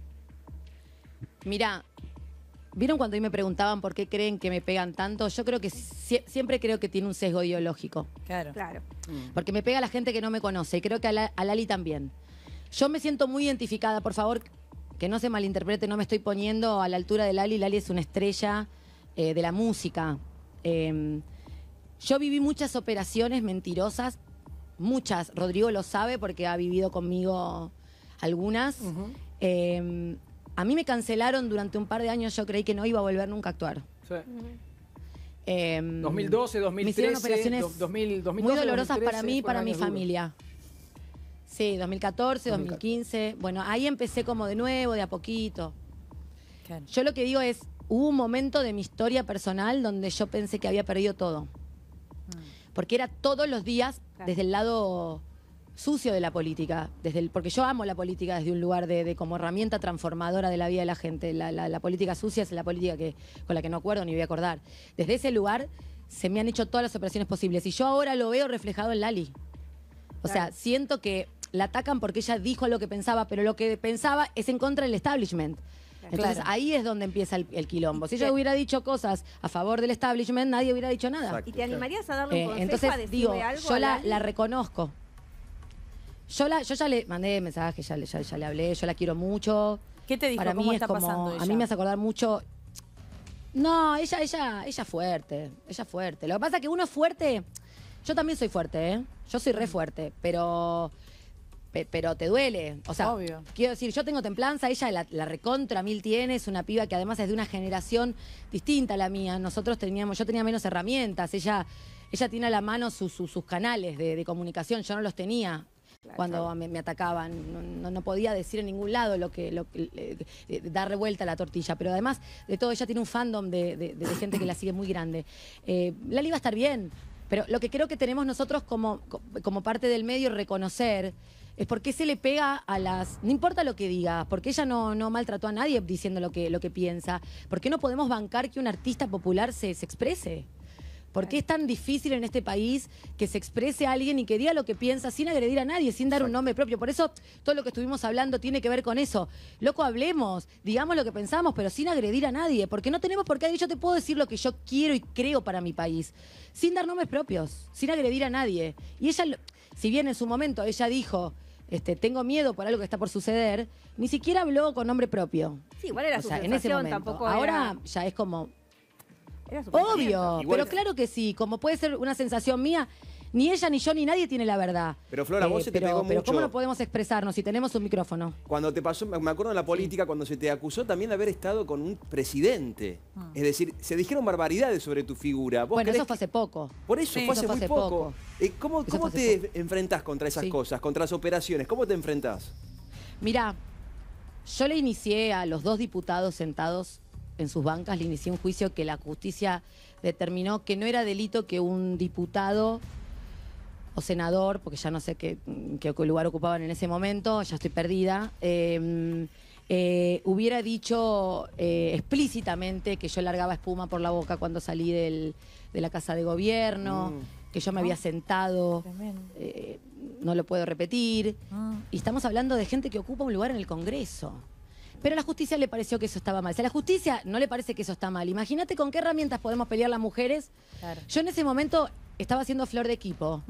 Mira, ¿vieron cuando hoy me preguntaban por qué creen que me pegan tanto? Yo creo que sie- siempre creo que tiene un sesgo ideológico.
Claro.
Claro.
Porque me pega la gente que no me conoce y creo que a, la- a Lali también. Yo me siento muy identificada, por favor, que no se malinterprete, no me estoy poniendo a la altura de Lali. Lali es una estrella eh, de la música. Eh, yo viví muchas operaciones mentirosas, muchas. Rodrigo lo sabe porque ha vivido conmigo algunas. Eh, a mí me cancelaron durante un par de años, yo creí que no iba a volver nunca a actuar.
Sí.
Eh,
dos mil doce, dos mil trece,
me hicieron operaciones
do- dos mil, dos mil
muy
doce,
dolorosas
dos mil trece,
para mí y para
fueron
mi
años duros.
familia. Sí, dos mil catorce, dos mil quince. Bueno, ahí empecé como de nuevo, de a poquito.
Claro.
Yo lo que digo es, hubo un momento de mi historia personal donde yo pensé que había perdido todo. Porque era todos los días
Claro.
desde el lado sucio de la política, desde el, porque yo amo la política desde un lugar de, de como herramienta transformadora de la vida de la gente. La, la- la política sucia es la política que, con la que no acuerdo ni voy a acordar. Desde ese lugar se me han hecho todas las operaciones posibles y yo ahora lo veo reflejado en Lali. O sea,
Claro.
siento que la atacan porque ella dijo lo que pensaba, pero lo que pensaba es en contra del establishment. Entonces
Claro.
ahí es donde empieza el, el quilombo. Si ella
Sí.
hubiera dicho cosas a favor del establishment, nadie hubiera dicho nada.
Exacto.
¿Y te animarías a darle un
Eh,
consejo,
entonces
a decirle
digo,
algo
yo
a
la,
Lali?
la reconozco. Yo, la, yo ya le mandé mensajes, ya, le- ya, ya le hablé, yo la quiero mucho.
¿Qué te dijo?
Para
¿Cómo
mí es
está
como,
pasando
a
ella?
mí me hace acordar mucho. No, ella, ella, ella fuerte, ella fuerte. Lo que pasa es que uno es fuerte. Yo también soy fuerte, ¿eh? Yo soy re fuerte, pero. pe- Pero te duele. O sea,
Obvio.
quiero decir, yo tengo templanza, ella la, la recontra mil tiene, es una piba que además es de una generación distinta a la mía. Nosotros teníamos, yo tenía menos herramientas, ella, ella tiene a la mano sus- sus- sus canales de, de comunicación, yo no los tenía. Cuando me, me atacaban, no, no- no podía decir en ningún lado lo que, lo que- eh, eh, dar revuelta a la tortilla, pero además de todo ella tiene un fandom de, de- de gente que la sigue muy grande. Eh, Lali va a estar bien, pero lo que creo que tenemos nosotros como, como parte del medio reconocer es por qué se le pega a las... No importa lo que diga, porque ella no, no maltrató a nadie diciendo lo que, lo que piensa. ¿Por qué no podemos bancar que un artista popular se, se exprese? ¿Por qué es tan difícil en este país que se exprese a alguien y que diga lo que piensa sin agredir a nadie, sin dar un nombre propio? Por eso todo lo que estuvimos hablando tiene que ver con eso. Loco, hablemos, digamos lo que pensamos, pero sin agredir a nadie. Porque no tenemos por qué... Yo te puedo decir lo que yo quiero y creo para mi país, sin dar nombres propios, sin agredir a nadie. Y ella, si bien en su momento ella dijo... Este, tengo miedo por algo que está por suceder, ni siquiera habló con nombre propio.
Sí, igual era
o
su
sea, en ese
sensación,
momento.
tampoco
Ahora
era...
ya es como...
Era su
Obvio,
pensamiento.
pero claro que sí, como puede ser una sensación mía, ni ella, ni yo, ni nadie tiene la verdad.
Pero Flora, vos se te
pero,
pegó
pero
mucho.
¿cómo no podemos expresarnos si tenemos un micrófono?
Cuando te pasó, me acuerdo en la política, cuando se te acusó también de haber estado con un presidente.
Ah.
Es decir, se dijeron barbaridades sobre tu figura. ¿Vos
Bueno,
creés
eso fue hace poco.
que- Por eso,
Sí,
fue hace
eso
muy
fue hace
poco.
poco.
Eh, ¿Cómo,
Eso
cómo
fue hace
te enfrentás contra esas
Sí.
cosas, contra las operaciones? ¿Cómo te enfrentás?
Mirá, yo le inicié a los dos diputados sentados en sus bancas, le inicié un juicio que la justicia determinó que no era delito que un diputado o senador, porque ya no sé qué, qué lugar ocupaban en ese momento, ya estoy perdida, eh, eh, hubiera dicho eh, explícitamente que yo largaba espuma por la boca cuando salí del, de la Casa de Gobierno,
Mm.
que yo me había sentado, eh, no lo puedo repetir, y estamos hablando de gente que ocupa un lugar en el Congreso. Pero a la justicia le pareció que eso estaba mal. Si a la justicia no le parece que eso está mal, imagínate con qué herramientas podemos pelear las mujeres.
Claro.
Yo en ese momento estaba haciendo flor de equipo.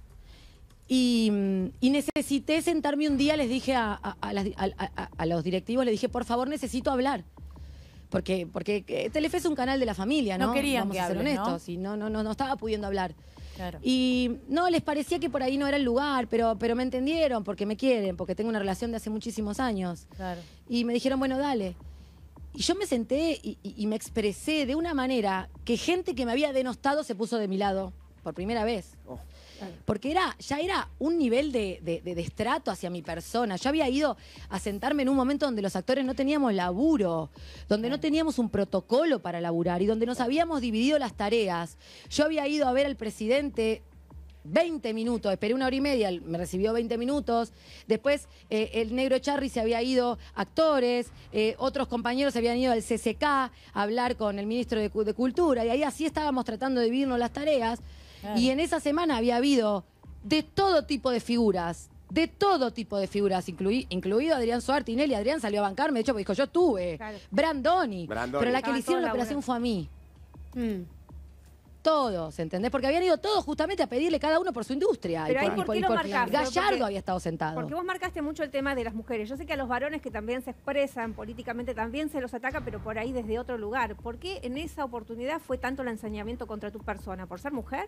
Y, y necesité sentarme un día, les dije a, a- a las- a- a- a los directivos, les dije, por favor, necesito hablar. Porque, porque eh, Telefe es un canal de la familia, ¿no?
No querían
Vamos
que
a ser
hables, ¿no?
honestos. Y no, no, no, no estaba pudiendo hablar.
Claro.
Y no, les parecía que por ahí no era el lugar, pero, pero me entendieron, porque me quieren, porque tengo una relación de hace muchísimos años.
Claro.
Y me dijeron, bueno, dale. Y yo me senté y, y- y me expresé de una manera que gente que me había denostado se puso de mi lado por primera vez. Porque era, ya era un nivel de, de, de destrato hacia mi persona. Yo había ido a sentarme en un momento donde los actores no teníamos laburo, donde no teníamos un protocolo para laburar y donde nos habíamos dividido las tareas. Yo había ido a ver al presidente veinte minutos, esperé una hora y media, me recibió veinte minutos. Después eh, el negro Charry se había ido, actores, eh, otros compañeros se habían ido al C C K a hablar con el ministro de, Cu- de Cultura, y ahí así estábamos tratando de dividirnos las tareas.
Claro.
Y en esa semana había habido de todo tipo de figuras, de todo tipo de figuras, incluí- incluido Adrián Suartinelli. Adrián salió a bancarme, de hecho, porque dijo, yo estuve. Brandoni.
Brandoni.
Pero la que
Estaban
le hicieron
todos
la operación
laburando.
fue a mí. Todos, ¿entendés? Porque habían ido todos justamente a pedirle cada uno por su industria.
Pero
Y
ahí, ¿por qué lo marcás?
Gallardo
Porque-
había estado sentado.
Porque vos marcaste mucho el tema de las mujeres. Yo sé que a los varones que también se expresan políticamente también se los ataca, pero por ahí desde otro lugar. ¿Por qué en esa oportunidad fue tanto el ensañamiento contra tu persona? ¿Por ser mujer?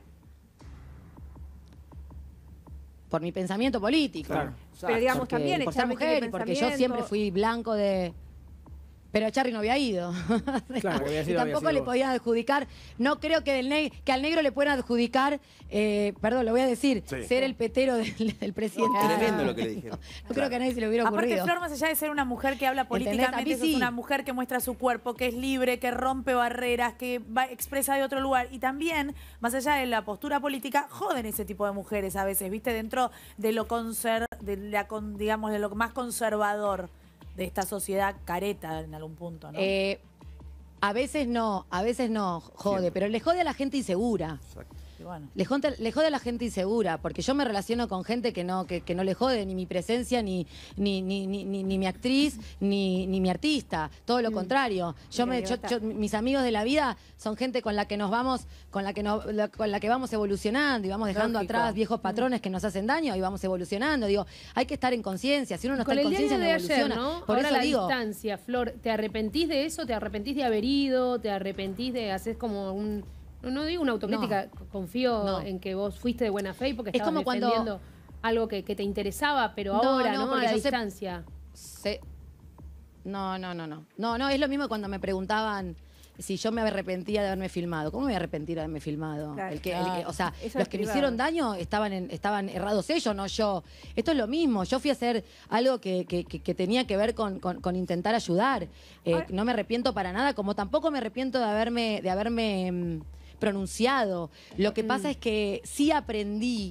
Por mi pensamiento político.
Claro.
Pero digamos
Porque-
también
por ser
Charly tiene
mujer y porque yo
pensamiento.
siempre fui blanco de... Pero Charry no había ido.
Claro, que había
y
sido- había
tampoco
sido
le
vos.
podían adjudicar, no creo que, del ne- que al negro le puedan adjudicar, eh, perdón, lo voy a decir,
Sí.
ser el petero del, del presidente.
Tremendo lo que le dijeron.
No creo que a nadie se le hubiera
Aparte,
ocurrido.
Flor, más allá de ser una mujer que habla
¿Entendés? A
políticamente,
mí
sos
sí.
una mujer que muestra su cuerpo, que es libre, que rompe barreras, que va, expresa de otro lugar. Y también, más allá de la postura política, joden ese tipo de mujeres a veces, ¿viste? Dentro de lo conser, de la, con- digamos, de lo más conservador de esta sociedad careta en algún punto, ¿no?
Eh, a veces no, a veces no, jode, pero le jode a la gente insegura.
Y bueno.
Le jode, le jode a la gente insegura, porque yo me relaciono con gente que no, que, que no le jode ni mi presencia, ni, ni, ni, ni, ni- ni mi actriz, ni, ni mi artista. Todo lo contrario. Yo
Ni la
me, yo-
libertad.
yo- mis amigos de la vida son gente con la que nos vamos, con la que nos, la- con la que vamos evolucionando y vamos dejando
Lógico.
atrás viejos patrones que nos hacen daño y vamos evolucionando. Digo, hay que estar en conciencia. Si uno no
Con
está en
el diario
conciencia, no
de ayer,
evoluciona.
¿no?
Por
Ahora
eso
la
digo.
distancia, Flor, ¿te arrepentís de eso? ¿Te arrepentís de haber ido? ¿Te arrepentís de hacer como un... No, no digo una autocrítica, confío
No.
en que vos fuiste de buena fe y porque
Es
estabas
como cuando-
defendiendo algo que, que te interesaba, pero
No,
ahora,
no,
¿no? A
porque
la
yo sé-
distancia.
Se- No, no, no, no. No, no, es lo mismo cuando me preguntaban si yo me arrepentía de haberme filmado. ¿Cómo me voy a arrepentir de haberme filmado?
Claro.
El que, el que- o sea,
Eso
los
es
que me
privado.
hicieron daño estaban, en- estaban errados ellos, no yo. Esto es lo mismo. Yo fui a hacer algo que, que- que- que tenía que ver con, con- con intentar ayudar. Eh,
Ahora-
no me arrepiento para nada, como tampoco me arrepiento de haberme, de haberme mm, pronunciado. Lo que pasa es que sí aprendí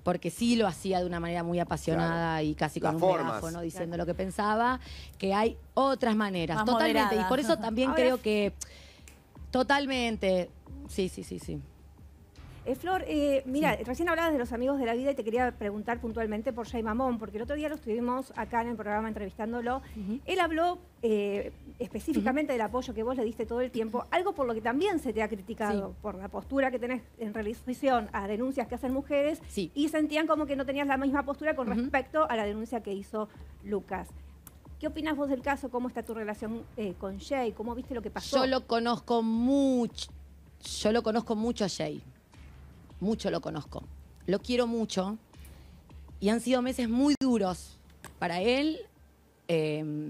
porque sí lo hacía de una manera muy apasionada y casi con
Las
un
formas.
megáfono diciendo lo que pensaba, que hay otras maneras,
Más
totalmente.
moderada.
Y por eso también
Ahora-
creo que totalmente, sí, sí, sí, sí.
Eh, Flor, eh, mira, recién hablabas de los amigos de la vida y te quería preguntar puntualmente por Jay Mamón, porque el otro día lo estuvimos acá en el programa entrevistándolo. Él habló eh, específicamente del apoyo que vos le diste todo el tiempo, algo por lo que también se te ha criticado,
Sí.
por la postura que tenés en relación a denuncias que hacen mujeres,
Sí.
y sentían como que no tenías la misma postura con respecto a la denuncia que hizo Lucas. ¿Qué opinas vos del caso? ¿Cómo está tu relación eh, con Jay? ¿Cómo viste lo que pasó?
Yo lo conozco mucho, yo lo conozco mucho a Jay. Mucho lo conozco. Lo quiero mucho. Y han sido meses muy duros para él. eh,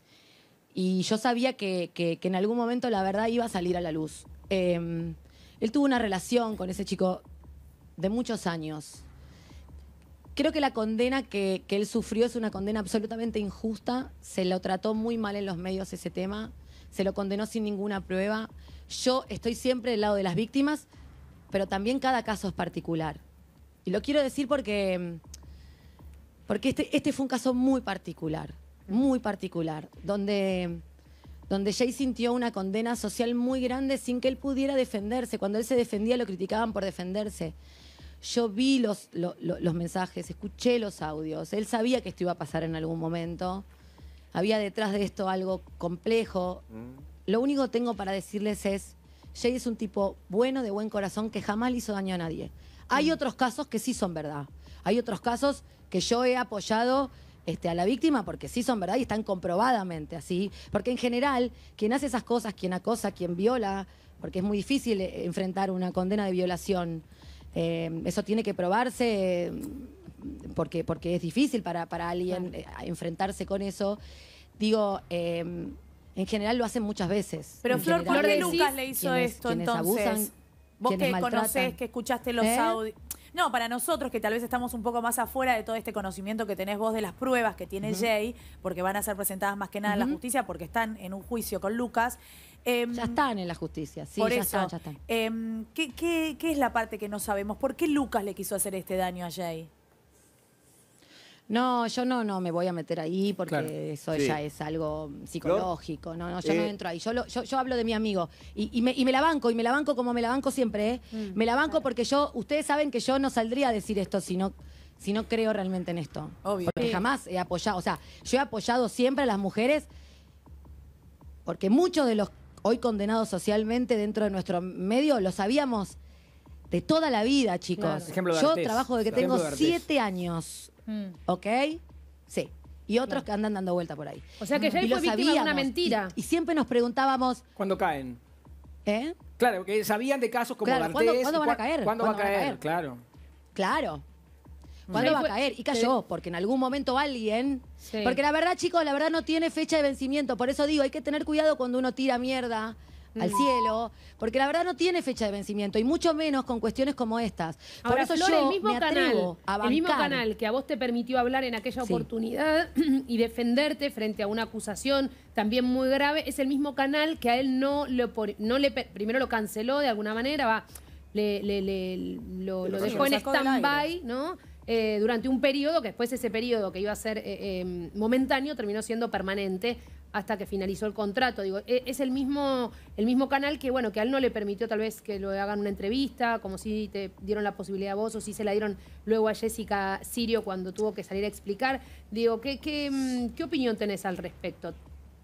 y yo sabía que, que- que en algún momento la verdad iba a salir a la luz. Eh, él tuvo una relación con ese chico de muchos años. Creo que la condena que, que él sufrió es una condena absolutamente injusta. Se lo trató muy mal en los medios ese tema. Se lo condenó sin ninguna prueba. Yo estoy siempre del lado de las víctimas, pero también cada caso es particular. Y lo quiero decir porque, porque este, este fue un caso muy particular, muy particular, donde, donde Jay sintió una condena social muy grande sin que él pudiera defenderse. Cuando él se defendía lo criticaban por defenderse. Yo vi los, lo- lo- los mensajes, escuché los audios. Él sabía que esto iba a pasar en algún momento. Había detrás de esto algo complejo. Lo único que tengo para decirles es, Jay es un tipo bueno, de buen corazón, que jamás le hizo daño a nadie. Hay otros casos que sí son verdad. Hay otros casos que yo he apoyado este, a la víctima porque sí son verdad y están comprobadamente así. Porque en general, quien hace esas cosas, quien acosa, quien viola, porque es muy difícil eh, enfrentar una condena de violación. Eh, eso tiene que probarse eh, porque, porque es difícil para, para alguien eh, enfrentarse con eso. Digo, eh, en general lo hacen muchas veces.
Pero
En
Flor,
general,
¿por qué
quienes-
Lucas le hizo
quienes-
esto
quienes
entonces?
abusan,
Vos
quienes
que
maltratan.
conocés, que escuchaste los
¿Eh?
audios. No, para nosotros que tal vez estamos un poco más afuera de todo este conocimiento que tenés vos de las pruebas que tiene
Ujú.
Jay, porque van a ser presentadas más que nada en la
Ujú.
justicia, porque están en un juicio con Lucas. Em,
Ya están en la justicia, sí,
por
ya
eso,
están, ya están.
em, ¿qué, qué, qué es la parte que no sabemos? ¿Por qué Lucas le quiso hacer este daño a Jay?
No, yo no, no me voy a meter ahí porque
Claro.
eso
Sí.
ya es algo psicológico. No, no, yo no
Eh.
entro ahí. Yo, lo- yo, yo hablo de mi amigo y, y me, y me la banco, y me la banco como me la banco siempre, ¿eh?
Mm,
me la banco porque yo, ustedes saben que yo no saldría a decir esto si no, si no creo realmente en esto.
Obvio.
Porque
Sí.
jamás he apoyado, o sea, yo he apoyado siempre a las mujeres porque muchos de los hoy condenados socialmente dentro de nuestro medio lo sabíamos de toda la vida, chicos.
Claro. Ejemplo de
Yo
Artés.
trabajo de que
Claro.
tengo
Ejemplo de Artés.
siete años. ¿Ok? Sí. Y otros que andan dando vuelta por ahí.
O sea que Jay
Y lo
fue víctima de una
sabíamos.
mentira.
Y, y siempre nos preguntábamos.
¿Cuándo caen?
¿Eh?
Claro, que sabían de casos como
Claro, ¿cuándo-
D'Artés.
cuándo
y
van a
cua-
caer?
¿Cuándo va a
¿Cuándo van a
caer?
caer?
Claro.
Claro. ¿Cuándo
Jay
va a
fue-
caer? Y cayó, porque en algún momento alguien. Porque la verdad, chicos, la verdad no tiene fecha de vencimiento. Por eso digo, hay que tener cuidado cuando uno tira mierda al
Mm.
cielo, porque la verdad no tiene fecha de vencimiento, y mucho menos con cuestiones como estas. Por
Ahora,
eso
Flor,
yo
el mismo
me
canal,
atrevo a
el mismo
bancar.
canal que a vos te permitió hablar en aquella
Sí.
oportunidad y defenderte frente a una acusación también muy grave, es el mismo canal que a él no le, opor- no le per- primero lo canceló de alguna manera, va, le, le- le- lo, lo
Sí,
dejó
lo
en
sacó del
stand-by, ¿no? Eh, durante un periodo, que después ese periodo que iba a ser eh, eh, momentáneo terminó siendo permanente hasta que finalizó el contrato. Digo, e- es el mismo, el mismo canal que, bueno, que a él no le permitió tal vez que lo hagan una entrevista, como si te dieron la posibilidad a vos o si se la dieron luego a Jessica Sirio cuando tuvo que salir a explicar. Digo, ¿qué, qué, mm, qué opinión tenés al respecto?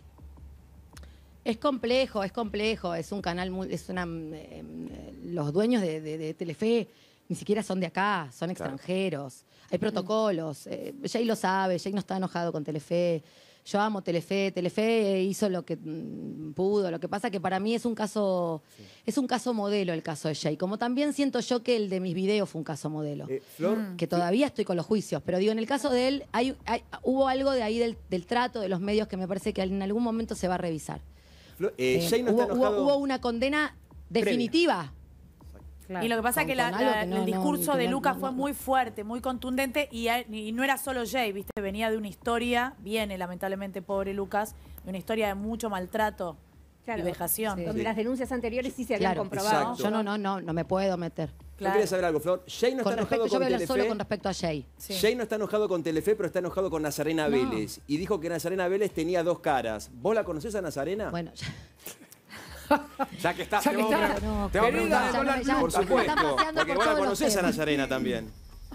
Es complejo, es complejo, es un canal muy, es una mm, eh, los dueños de, de- de Telefe ni siquiera son de acá, son extranjeros. Hay protocolos. eh, Jay lo sabe, Jay no está enojado con Telefe. Yo amo Telefe, Telefe hizo lo que mm, pudo. Lo que pasa que para mí es un caso, es un caso modelo el caso de Jay. Como también siento yo que el de mis videos fue un caso modelo.
Eh, Flor,
Que todavía estoy con los juicios, pero digo, en el caso de él, hay, hay- hubo algo de ahí del, del trato de los medios que me parece que en algún momento se va a revisar.
Flor, eh,
Eh,
Jay no
hubo,
está
hubo-
enojado.
hubo una condena definitiva.
Y lo que pasa es
Con-
que la-
con algo
la-
que no-
el
no-
discurso
que
de
no-
Lucas
no-
fue
no-
muy fuerte, muy contundente y, a- y no era solo Jay, ¿viste? Venía de una historia, viene lamentablemente pobre Lucas, de una historia de mucho maltrato y vejación.
Donde las denuncias anteriores sí se habían
Claro,
comprobado.
yo no, no, no, no me puedo meter.
Yo quería saber algo, Flor. Jay no
Con
está
respecto,
enojado
yo
con
voy a hablar
Telefe.
solo con respecto a Jay.
Jay no está enojado con Telefe, pero está enojado con Nazarena
No.
Vélez. Y dijo que Nazarena Vélez tenía dos caras. ¿Vos la conocés a Nazarena?
Bueno, ya.
Ya que está,
Ya
te
que
voy a
está.
preguntar-
No,
te voy a
querida,
preguntar.
ya no- ya-
Por
ya
supuesto.
están paseando
Porque
por
vos la
todos los
conocés a
temas.
Nazarena también.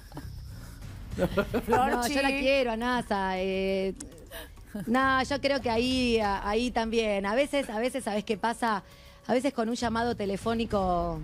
No, yo la quiero a NASA. Eh, no, yo creo que ahí, a- ahí también. A veces, a veces, ¿sabés qué pasa? A veces con un llamado telefónico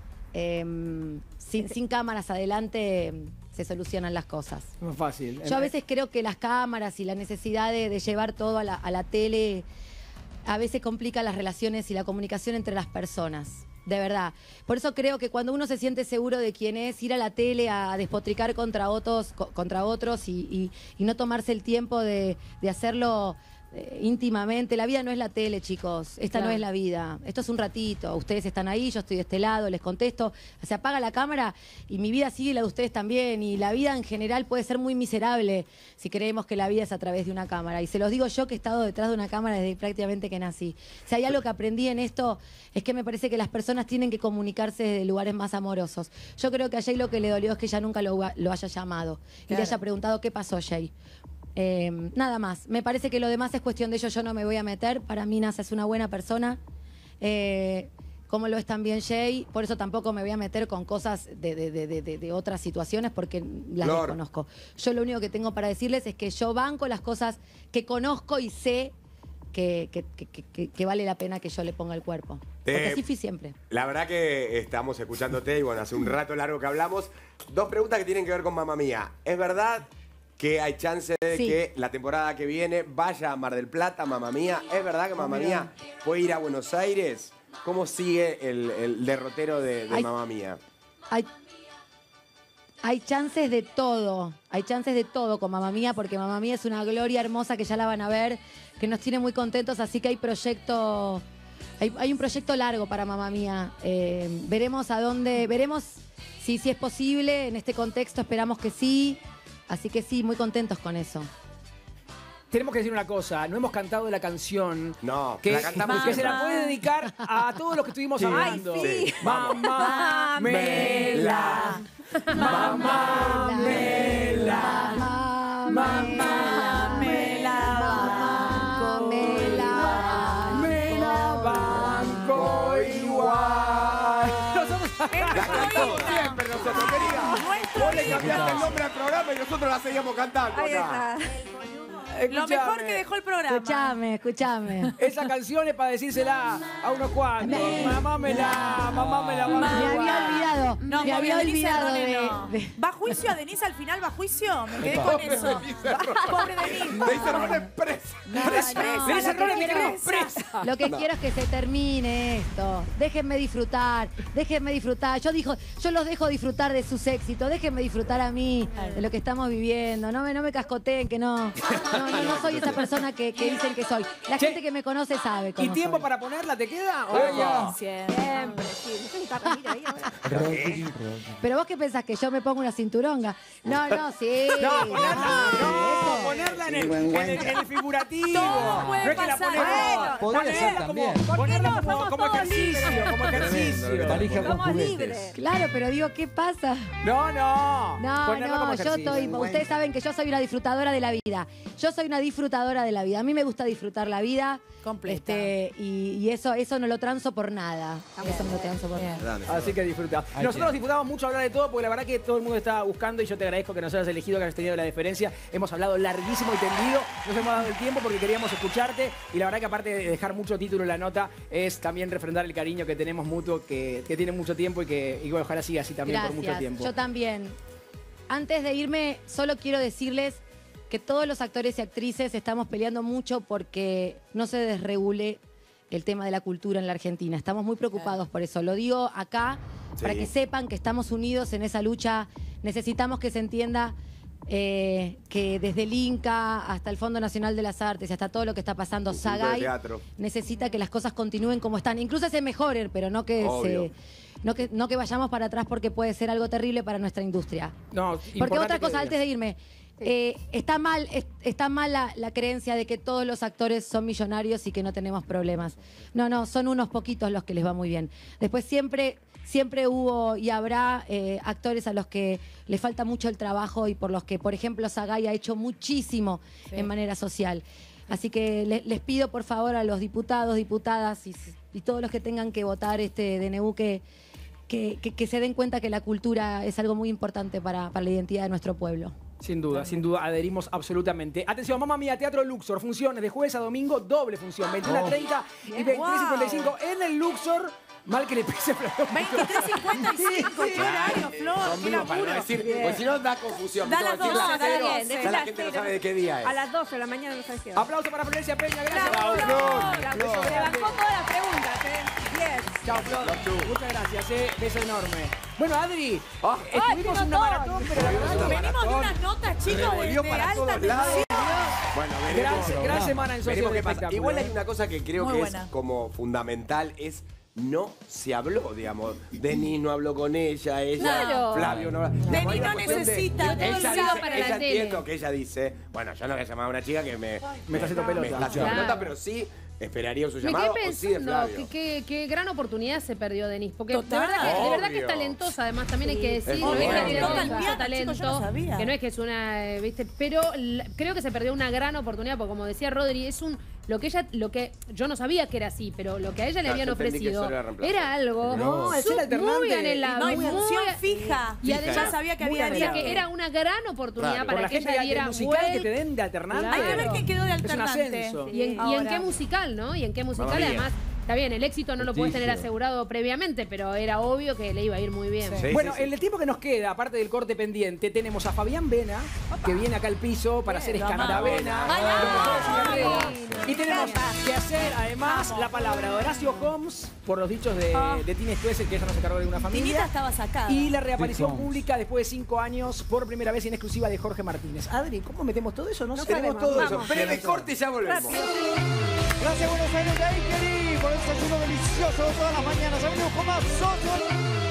em, sin, sin cámaras adelante em, se solucionan las cosas.
Es más fácil.
Yo a veces creo que las cámaras y la necesidad de, de llevar todo a la, a la tele a veces complica las relaciones y la comunicación entre las personas. De verdad. Por eso creo que cuando uno se siente seguro de quién es, ir a la tele a despotricar contra otros, co- contra otros y, y- y no tomarse el tiempo de, de hacerlo eh, íntimamente. La vida no es la tele, chicos. Esta no
Claro.
es la vida. Esto es un ratito. Ustedes están ahí, yo estoy de este lado, les contesto. Se apaga la cámara y mi vida sigue, la de ustedes también. Y la vida en general puede ser muy miserable si creemos que la vida es a través de una cámara. Y se los digo yo que he estado detrás de una cámara desde prácticamente que nací. Si hay algo que aprendí en esto es que me parece que las personas tienen que comunicarse desde lugares más amorosos. Yo creo que a Jay lo que le dolió es que ella nunca lo, lo haya llamado y le
Claro.
haya preguntado qué pasó, Jay. Eh, nada más. Me parece que lo demás es cuestión de ellos, yo no me voy a meter. Para mí NASA es una buena persona. Eh, como lo es también Jay, por eso tampoco me voy a meter con cosas de, de- de- de- de- de otras situaciones porque las
Flor.
desconozco. Yo lo único que tengo para decirles es que yo banco las cosas que conozco y sé que, que- que- que- que- que vale la pena que yo le ponga el cuerpo. Porque
Eh,
así fui siempre.
La verdad que estamos escuchándote y bueno, hace un rato largo que hablamos. Dos preguntas que tienen que ver con Mamma Mía. ¿Es verdad que hay chance de
Sí.
que la temporada que viene vaya a Mar del Plata, Mamma Mía? ¿Es verdad que Mamma
mira.
Mía puede ir a Buenos Aires? ¿Cómo sigue el, el derrotero de, de
Ay.
Mamma Mía?
Hay, hay chances de todo, hay chances de todo con Mamma Mía, porque Mamma Mía es una gloria hermosa que ya la van a ver, que nos tiene muy contentos, así que hay proyecto, hay, hay un proyecto largo para Mamma Mía. Eh, veremos a dónde, veremos si, si es posible en este contexto, esperamos que sí, así que sí, muy contentos con eso.
Tenemos que decir una cosa, no hemos cantado la canción
No,
que,
la cantamos
que se la
siempre.
puede dedicar a todos los que estuvimos
Sí.
hablando.
Ay, sí.
Mamá Mela, mamá Mela,
mamá
Mela,
Mela,
Mela banco igual. Nosotros
La cantamos siempre nosotros, querida. Vos le cambiaste el nombre al programa y nosotros la seguíamos cantando
Ahí
acá.
está. Lo
Escuchame.
mejor que dejó el programa.
Escuchame, escuchame.
Esa canción es para decírsela a unos cuantos. Mamá me la, mamá me la
Me
banco
había
igual.
olvidado,
No,
me había
Denise
olvidado
Cerrone
de,
no.
de-
¿Va a juicio a Denise al final? ¿Va a juicio? Me quedé con
Pobre
eso.
Denise Cerrone.
Pobre Denise.
Denise Cerrone es presa.
Presa.
Denise
Lo que
Cerrone
quiero-
quedó presa.
Lo que
No.
quiero es que se termine esto. Déjenme disfrutar, déjenme disfrutar. Yo dijo, yo los dejo disfrutar de sus éxitos, déjenme disfrutar a mí de lo que estamos viviendo. No me, no me cascoteen, que no, no, no, no soy esa persona que, que dicen que soy. La
Che.
gente que me conoce sabe cómo
¿Y tiempo
soy.
para ponerla te queda? ¿O
Opa.
ya?
Siempre, sí. ¿No tenés un Ramírez ahí ahora?
Pero vos qué pensás, que yo me pongo una cinturonga. No, no, sí.
No, ponerla, no,
eso.
ponerla en el, en el, en el figurativo.
Todo puede
no es que la
pasar.
ponemos,
Bueno,
podría
ponerla
ser
como,
también.
¿Por qué
ponerla
no?
como,
Somos
como
todos
ejercicio,
libres.
como ejercicio.
Valija con
Somos
juguetes.
libres.
Claro, pero digo, ¿qué pasa?
No, no.
No,
Ponerla como
no, yo
ejercicio.
estoy, ustedes saben que yo soy una disfrutadora de la vida. Yo soy una disfrutadora de la vida. A mí me gusta disfrutar la vida.
Completa.
Este, y, y eso, eso no lo transo por nada. Eso no lo transo por nada.
Grande,
Así
Flor.
que disfruta.
Ay,
Nosotros
qué-
disfrutamos mucho hablar de todo porque la verdad que todo el mundo está buscando y yo te agradezco que nos hayas elegido, que hayas tenido la diferencia. Hemos hablado larguísimo y tendido, nos hemos dado el tiempo porque queríamos escucharte y la verdad que aparte de dejar mucho título en la nota es también refrendar el cariño que tenemos mutuo, que, que tiene mucho tiempo y que y bueno, ojalá siga así también por mucho
Gracias.
tiempo.
Yo también. Antes de irme, solo quiero decirles que todos los actores y actrices estamos peleando mucho porque no se desregule el tema de la cultura en la Argentina. Estamos muy preocupados por eso. Lo digo acá para
Sí.
que sepan que estamos unidos en esa lucha. Necesitamos que se entienda eh, que desde el Inca hasta el Fondo Nacional de las Artes y hasta todo lo que está pasando,
Instituto de
Sagay
Teatro.
necesita que las cosas continúen como están. Incluso se mejoren, pero no que
Obvio.
se... No que, no que vayamos para atrás porque puede ser algo terrible para nuestra industria.
No,
Porque
importante
otra
que
cosa,
digas.
antes de irme, Eh, está mal, es- está mal la, la creencia de que todos los actores son millonarios y que no tenemos problemas. No, no, son unos poquitos los que les va muy bien. Después siempre, siempre hubo y habrá eh, actores a los que les falta mucho el trabajo y por los que, por ejemplo, Sagay ha hecho muchísimo
Sí.
en manera social. Así que le- les pido, por favor, a los diputados, diputadas y, y todos los que tengan que votar este D N U que, que, que- que se den cuenta que la cultura es algo muy importante para, para la identidad de nuestro pueblo.
Sin duda, sin duda, adherimos absolutamente. Atención, Mamma Mía, Teatro Luxor, funciones de jueves a domingo, doble función, veintiuna a treinta y veintitrés cincuenta y cinco en el Luxor. Mal que le pese, pero...
veintitrés cincuenta y cinco, qué horario, Flor,
Son
qué
vivos para no
laburo.
decir,
Bien.
pues si no da confusión.
Da
¿viste?
las
Decir
doce,
las
da
cero,
las
ya
doce.
la gente no sabe de qué día es.
A las doce de la mañana no sabes qué hora.
Aplauso para Florencia Peña, gracias.
Bravo,
Flor.
Flor.
Flor.
Se bajó todas las preguntas, ¿eh? diez.
Chao, Flor. Muchas gracias, eh. Beso enorme. Bueno, Adri,
Ah.
estuvimos
qué
una
notón.
maratón, pero la verdad que
Venimos de unas notas, chicos, de,
Revolvió
de
para
alta
todos lados.
tensión.
Bueno,
gran,
veremos.
gran semana en Socios
Veremos
de
qué pasa.
Espectáculo.
Igual hay
eh.
una cosa que creo
Muy
que
buena.
es como fundamental, es no se habló, digamos. Denis no habló con ella, ella,
Claro.
Flavio no habló.
Denis
Digamos, hay una
no
cuestión de-
necesita, todo
ella
el
dice,
día
para
ella
la tele.
entiendo que ella dice, bueno, yo no voy a llamar a una chica que me,
Me está haciendo pelota.
me está haciendo
Claro.
pelota, pero sí esperaría su
Me
llamado
quedé
o sí de
pensando
Flavio.
que, que- que gran oportunidad se perdió Denis, porque de
Total.
verdad, que, de verdad que es
Obvio.
talentosa, además también hay que decir,
Es
no
muy
es que
buena.
tiene
Toca
el
mucho
piano,
talento,
chicos, yo no sabía.
que no es que es una, eh, viste, pero la- creo que se perdió una gran oportunidad, porque como decía Rodri, es un lo que ella, lo que yo no sabía que era así, pero lo que a ella le
Claro,
habían
yo entendí que
ofrecido
solo era reemplazo.
era algo
No, el
su-
ser alternante.
muy anhelado,
No, y
muy-
función fija.
y además
ya sabía que
muy
había
o sea,
anhelado.
días
que era una gran oportunidad
Claro.
Por
para
la
que
gente
ella
del
diera
musical que
vuelta.
te den de alternante.
Hay que ver quién quedó de
Es un
alternante.
ascenso.
¿Y en, y en
Ahora.
qué musical, no? Y en qué musical,
Mamma Mía.
además, está bien, el éxito no lo puedes tener
Prestigio.
asegurado previamente, pero era obvio que le iba a ir muy bien.
Sí,
Bueno,
sí, sí.
en el tiempo que nos queda, aparte del corte pendiente, tenemos a Fabián Vena, que viene acá al piso para hacer
Bien, lo
escandavena.
amamos.
Lo mejor de su
Ay,
carrera.
ay,
Y tenemos
encanta.
que hacer, además,
Vamos.
la palabra de Horacio Holmes, por los dichos de,
Ah.
de Tini Stuessel, que ella no se cargó de una
Tinita
familia.
estaba sacada.
Y la reaparición
Holmes.
pública después de cinco años, por primera vez en exclusiva de Jorge Martínez. Adri, ¿cómo metemos todo eso? No, sé.
Tenemos
sabemos.
todo eso.
Vamos.
Breve corte y ya volvemos.
Gracias, Buenos Aires, de ahí, querido, por el desayuno delicioso de todas las mañanas. Amigos, con más socios.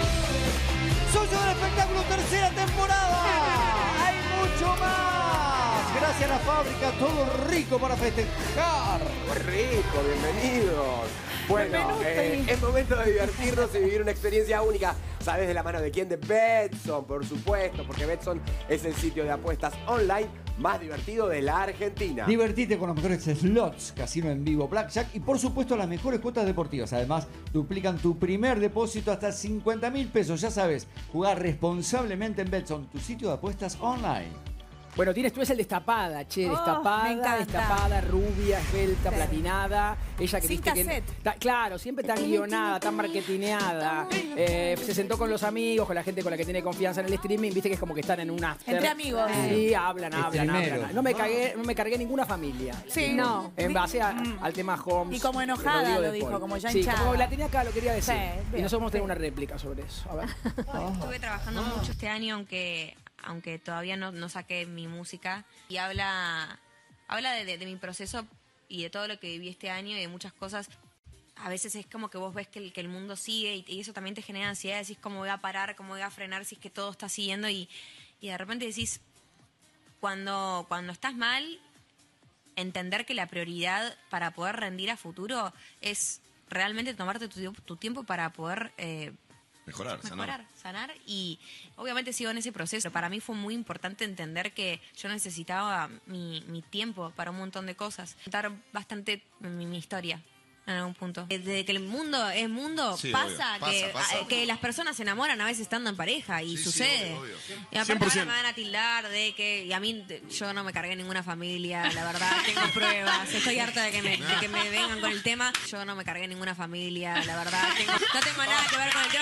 Socios del espectáculo, tercera temporada. Hay mucho más. Gracias a la fábrica, todo rico para festejar.
Muy rico, bienvenidos. Bueno, eh, es momento de divertirnos y vivir una experiencia única. ¿Sabes de la mano de quién? De Betson, por supuesto, porque Betson es el sitio de apuestas online más divertido de la Argentina.
Divertite con los mejores slots, casino en vivo, blackjack y por supuesto las mejores cuotas deportivas. Además, duplican tu primer depósito hasta cincuenta mil pesos. Ya sabes, jugar responsablemente en Betson, tu sitio de apuestas online.
Bueno, tienes tú es el destapada, che,
Oh,
destapada,
me encanta.
destapada, rubia, esbelta,
Sí.
platinada. Ella que
Sin
viste que
cassette.
ta- claro, siempre tan guionada, tan marketineada. Eh, se sentó con los amigos, con la gente con la que tiene confianza en el streaming, viste que es como que están en un after.
Entre amigos.
Sí, hablan, hablan,
Streamero.
hablan. No me cagué, no me cargué ninguna familia.
Sí.
No. En base a- al tema Holmes.
Y como enojada
Rodrigo
lo
de
dijo,
Paul.
como ya
Sí,
hinchada.
como la tenía acá, lo quería decir.
Sí,
y
bien,
nosotros vamos a tener
sí.
una réplica sobre eso. A ver.
Estuve trabajando mucho este año, aunque aunque todavía no, no saqué mi música. Y habla habla de, de- de mi proceso y de todo lo que viví este año y de muchas cosas. A veces es como que vos ves que el, que el mundo sigue y, y eso también te genera ansiedad. Decís cómo voy a parar, cómo voy a frenar si es que todo está siguiendo. Y, y de repente decís, cuando, cuando estás mal, entender que la prioridad para poder rendir a futuro es realmente tomarte tu, tu tiempo para poder... eh,
Mejorar, sanar.
mejorar, sanar y obviamente sigo en ese proceso. Pero para mí fue muy importante entender que yo necesitaba mi, mi tiempo para un montón de cosas. Contar bastante mi, mi historia en algún punto. Desde que el mundo es mundo,
Sí,
pasa,
obvio.
que,
Pasa, pasa.
a- que las personas se enamoran a veces estando en pareja y
Sí, sí,
sucede.
obvio, obvio.
Y aparte
cien por
ahora
ciento.
me van a tildar de que, y a mí de- yo no me cargué ninguna familia, la verdad, tengo pruebas, estoy harta de que, me, de que me vengan con el tema, yo no me cargué ninguna familia, la verdad, tengo- no tengo nada que ver con el tema.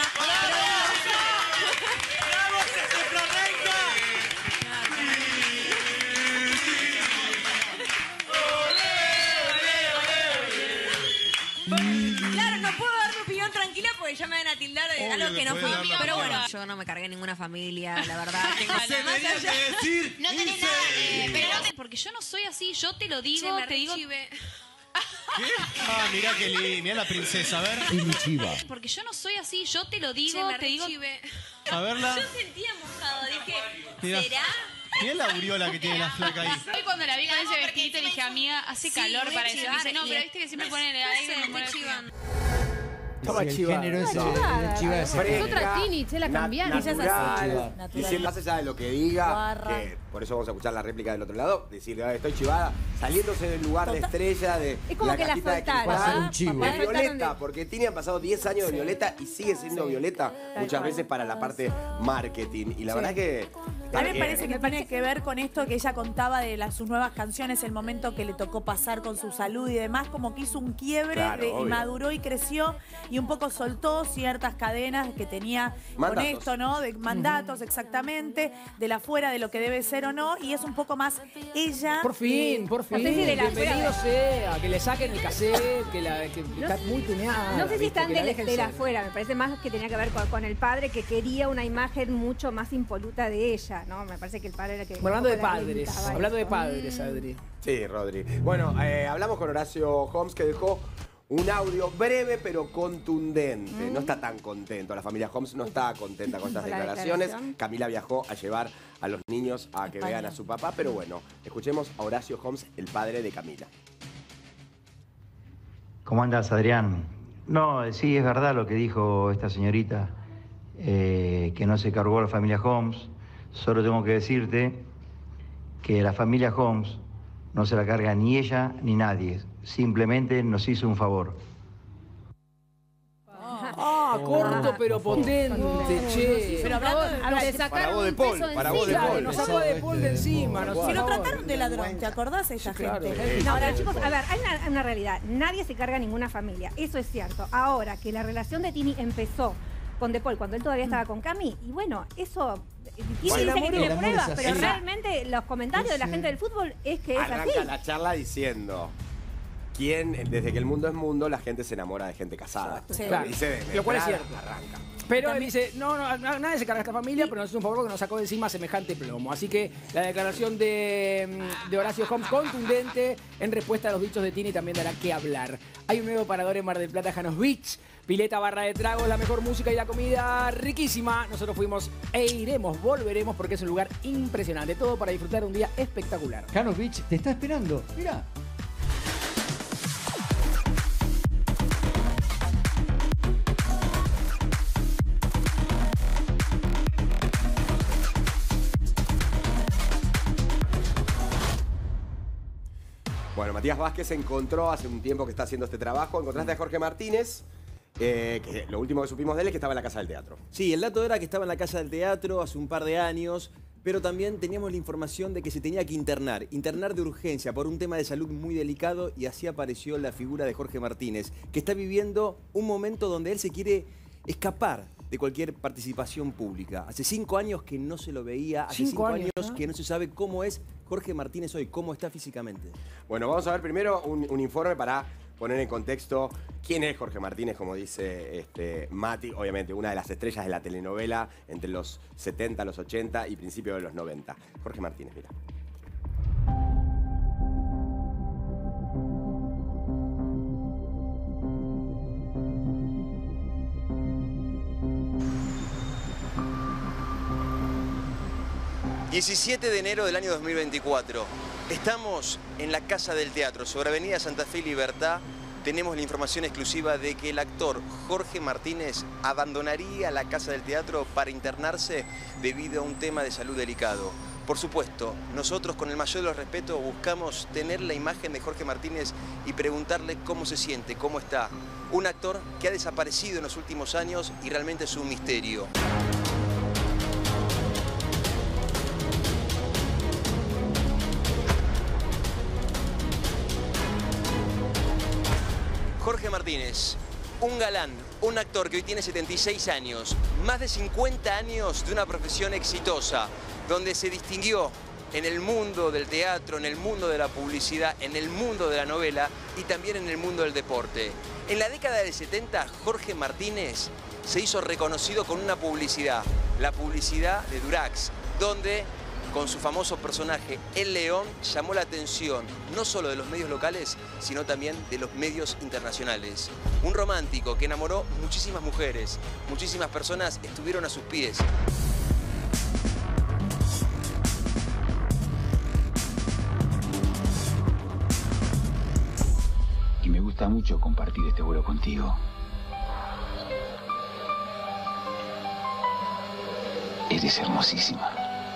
Claro, no puedo dar mi opinión tranquila porque ya me van a tildar de
Obvio,
algo que no
después
fue.
de dar la
Pero
opinión.
bueno, yo no me cargué ninguna familia, la verdad. Tengo
Se
más
tenía
allá-
que decir
No tenés
un
nada,
sí.
eh, pero no te- porque yo no soy así, yo te lo digo,
Che, me
te digo.
Ah, mirá que li, mirá la princesa, a ver.
Y mi chiva.
Porque yo no soy así, yo te lo digo,
Che, me
te digo.
A verla.
Yo sentía mojado, dije,
Mirá.
¿será?
Mirá la aureola que tiene la flaca ahí.
Hoy cuando la vi con ese vestidito dije, amiga, hace
Sí,
calor
voy a
para eso. Me
chivar,
dice, no,
y
pero
es-
viste que siempre ponen el aire y me pone chivando.
Estaba
Sí, el
chivada.
género ese,
Chivada,
el chiva ese.
Es otra Tini, che, la
Na-
cambiaron.
Ella es
natural,
así,
diciendo más allá de lo que diga,
Guarra.
que por eso vamos a escuchar la réplica del otro lado, decirle, "Ah, estoy chivada", saliéndose del lugar de estrella, de
Es como
la
que la
cajita de
soltaron.
cristal.
Va a ser un chivo.
De
La soltaron
Violeta,
de-
porque Tini han pasado diez años de Violeta y sigue siendo Violeta muchas
cual.
veces para la parte marketing. Y la
Sí.
verdad que...
A mí me
eh,
parece que tiene que ver con esto que ella contaba de las, sus nuevas canciones, el momento que le tocó pasar con su salud y demás, como que hizo un quiebre
Claro,
de- y
obvio.
maduró y creció y un poco soltó ciertas cadenas que tenía con
Mandatos.
esto, ¿no? De mandatos, exactamente, de la fuera, de lo que debe ser o no, y es un poco más ella.
Por fin, por fin.
No sé si de la
Bienvenido
fuera.
sea, que le saquen el cassette, que, la, que está muy tuneada.
No sé si
¿viste?
están
Que
de,
la
la-
dejen
de la
ser.
afuera, me parece más que tenía que ver con, con el padre que quería una imagen mucho más impoluta de ella, ¿no? Me parece que el padre era que...
Bueno, hablando de
un poco la
padres,
limitaba
hablando de
eso.
padres, Adri.
Sí, Rodri. Bueno, eh, hablamos con Horacio Holmes, que dejó un audio breve pero contundente. No está tan contento. La familia Holmes no está contenta con estas
Con la
declaraciones.
declaración.
Camila viajó a llevar a los niños a que
España.
vean a su papá, pero bueno, escuchemos a Horacio Holmes, el padre de Camila.
¿Cómo andas, Adrián? No, sí, es verdad lo que dijo esta señorita, eh, que no se cargó a la familia Holmes. Solo tengo que decirte que la familia Holmes no se la carga ni ella ni nadie. Simplemente nos hizo un favor.
Ah, corto pero potente, che.
Pero hablando de-
A ver, te
Para
sacaron
vos de
un
Paul,
peso de
para vos de
encima.
Paul.
Nos sacó de Paul de encima. nos
Si lo
sacó.
trataron de ladrón, ¿te acordás de esta
Sí, claro.
gente?
No, pero chicos, a ver, hay una, una realidad. Nadie se carga a ninguna familia. Eso es cierto. Ahora, que la relación de Tini empezó con De Paul cuando él todavía estaba con Cami, y bueno, eso... Tini
Bueno,
dice que tiene
el amor es
pruebas,
así.
pero
Ella-
realmente los comentarios de la gente del fútbol es que es así.
Arranca la charla diciendo... ¿Quién, desde que el mundo es mundo, la gente se enamora de gente casada?
Sí.
Lo
Claro.
dice de- de
Lo cual es
entrada,
cierto.
Arranca.
Pero él dice, no, no, na- nadie se carga a esta familia, pero nos hizo un favor que nos sacó de encima semejante plomo. Así que la declaración de, de Horacio Holmes, contundente, en respuesta a los dichos de Tini, también dará que hablar. Hay un nuevo parador en Mar del Plata, Janos Beach. Pileta, barra de tragos, la mejor música y la comida riquísima. Nosotros fuimos e iremos, volveremos, porque es un lugar impresionante. Todo para disfrutar un día espectacular.
Janos Beach te está esperando. Mira.
Bueno, Matías Vázquez encontró hace un tiempo que está haciendo este trabajo. Encontraste a Jorge Martínez, eh, que lo último que supimos de él es que estaba en la Casa del Teatro.
Sí, el dato era que estaba en la Casa del Teatro hace un par de años, pero también teníamos la información de que se tenía que internar, internar de urgencia por un tema de salud muy delicado, y así apareció la figura de Jorge Martínez, que está viviendo un momento donde él se quiere escapar de cualquier participación pública. Hace cinco años que no se lo veía, hace
Cinco
cinco,
años,
años
¿no?
que no se sabe cómo es Jorge Martínez hoy, cómo está físicamente.
Bueno, vamos a ver primero un, un informe para poner en contexto quién es Jorge Martínez, como dice este, Mati, obviamente una de las estrellas de la telenovela entre los setenta, los ochenta y principios de los noventa. Jorge Martínez, mira.
diecisiete de enero del año dos mil veinticuatro. Estamos en la Casa del Teatro, sobre Avenida Santa Fe y Libertad. Tenemos la información exclusiva de que el actor Jorge Martínez abandonaría la Casa del Teatro para internarse debido a un tema de salud delicado. Por supuesto, nosotros con el mayor de los respetos buscamos tener la imagen de Jorge Martínez y preguntarle cómo se siente, cómo está. Un actor que ha desaparecido en los últimos años y realmente es un misterio. Jorge Martínez, un galán, un actor que hoy tiene setenta y seis años, más de cincuenta años de una profesión exitosa, donde se distinguió en el mundo del teatro, en el mundo de la publicidad, en el mundo de la novela y también en el mundo del deporte. En la década del setenta, Jorge Martínez se hizo reconocido con una publicidad, la publicidad de Durax, donde con su famoso personaje, El León, llamó la atención no solo de los medios locales, sino también de los medios internacionales. Un romántico que enamoró muchísimas mujeres, muchísimas personas estuvieron a sus pies.
gusta mucho compartir este vuelo contigo. Eres hermosísima.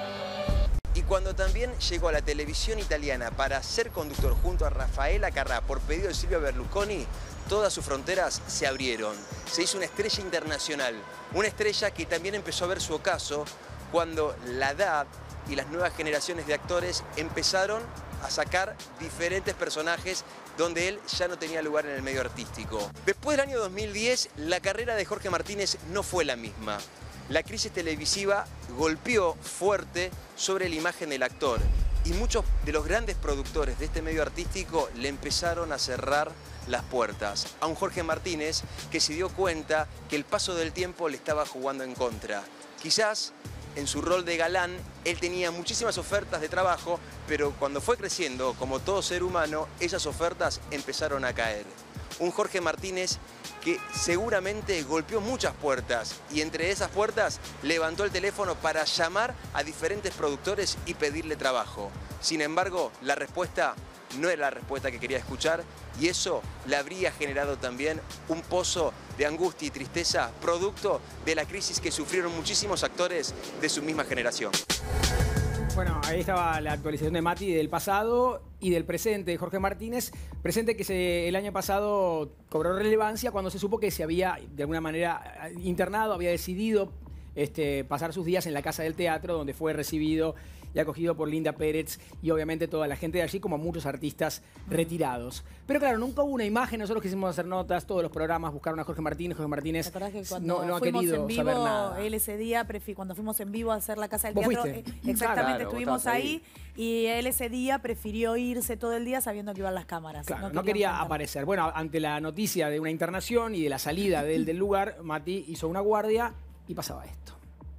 Y cuando también llegó a la televisión italiana para ser conductor junto a Rafaela Carrà por pedido de Silvio Berlusconi, todas sus fronteras se abrieron. Se hizo una estrella internacional, una estrella que también empezó a ver su ocaso cuando la edad y las nuevas generaciones de actores empezaron a sacar diferentes personajes donde él ya no tenía lugar en el medio artístico. Después del año dos mil diez, la carrera de Jorge Martínez no fue la misma. La crisis televisiva golpeó fuerte sobre la imagen del actor y muchos de los grandes productores de este medio artístico le empezaron a cerrar las puertas a un Jorge Martínez que se dio cuenta que el paso del tiempo le estaba jugando en contra. Quizás en su rol de galán él tenía muchísimas ofertas de trabajo, pero cuando fue creciendo, como todo ser humano, esas ofertas empezaron a caer. Un Jorge Martínez que seguramente golpeó muchas puertas y entre esas puertas levantó el teléfono para llamar a diferentes productores y pedirle trabajo. Sin embargo, la respuesta no era la respuesta que quería escuchar y eso le habría generado también un pozo de angustia y tristeza producto de la crisis que sufrieron muchísimos actores de su misma generación.
Bueno, ahí estaba la actualización de Mati del pasado y del presente de Jorge Martínez. Presente que se, el año pasado cobró relevancia cuando se supo que se había, de alguna manera, internado, había decidido este, pasar sus días en la Casa del Teatro, donde fue recibido y acogido por Linda Pérez y obviamente toda la gente de allí, como muchos artistas retirados. Pero claro, nunca hubo una imagen, nosotros quisimos hacer notas, todos los programas buscaron a Jorge Martínez, Jorge Martínez
Que cuando
no, no ha
fuimos
querido
en vivo,
saber nada.
él ese día, prefi- cuando fuimos en vivo a hacer la Casa del
¿Vos
Teatro,
fuiste?
eh, exactamente,
Claro,
estuvimos
vos estabas
ahí. Y él ese día prefirió irse todo el día sabiendo que iban las cámaras.
Claro, no quería aparecer. Bueno, ante la noticia de una internación y de la salida de él del lugar, Mati hizo una guardia y pasaba esto.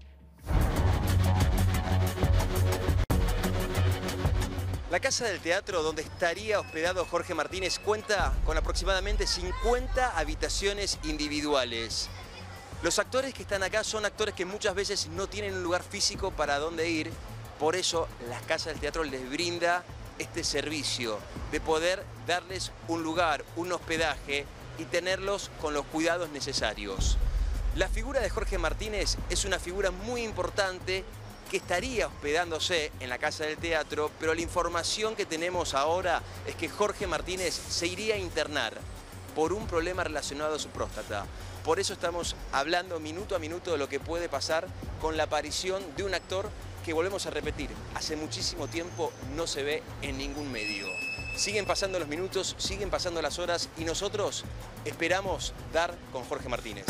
La Casa del Teatro, donde estaría hospedado Jorge Martínez, cuenta con aproximadamente cincuenta habitaciones individuales. Los actores que están acá son actores que muchas veces no tienen un lugar físico para dónde ir. Por eso, la Casa del Teatro les brinda este servicio de poder darles un lugar, un hospedaje y tenerlos con los cuidados necesarios. La figura de Jorge Martínez es una figura muy importante que estaría hospedándose en la Casa del Teatro, pero la información que tenemos ahora es que Jorge Martínez se iría a internar por un problema relacionado a su próstata. Por eso estamos hablando minuto a minuto de lo que puede pasar con la aparición de un actor que, volvemos a repetir, hace muchísimo tiempo no se ve en ningún medio. Siguen pasando los minutos, siguen pasando las horas y nosotros esperamos dar con Jorge Martínez.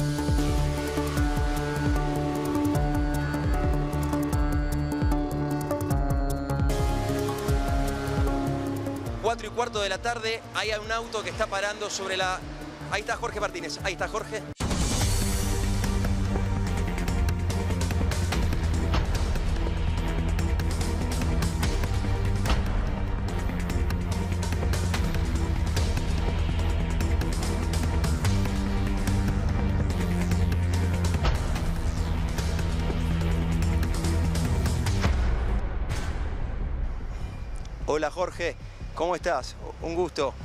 Cuatro y cuarto de la tarde, hay un auto que está parando sobre la... Ahí está Jorge Martínez, ahí está Jorge. Hola Jorge, ¿cómo estás? Un gusto.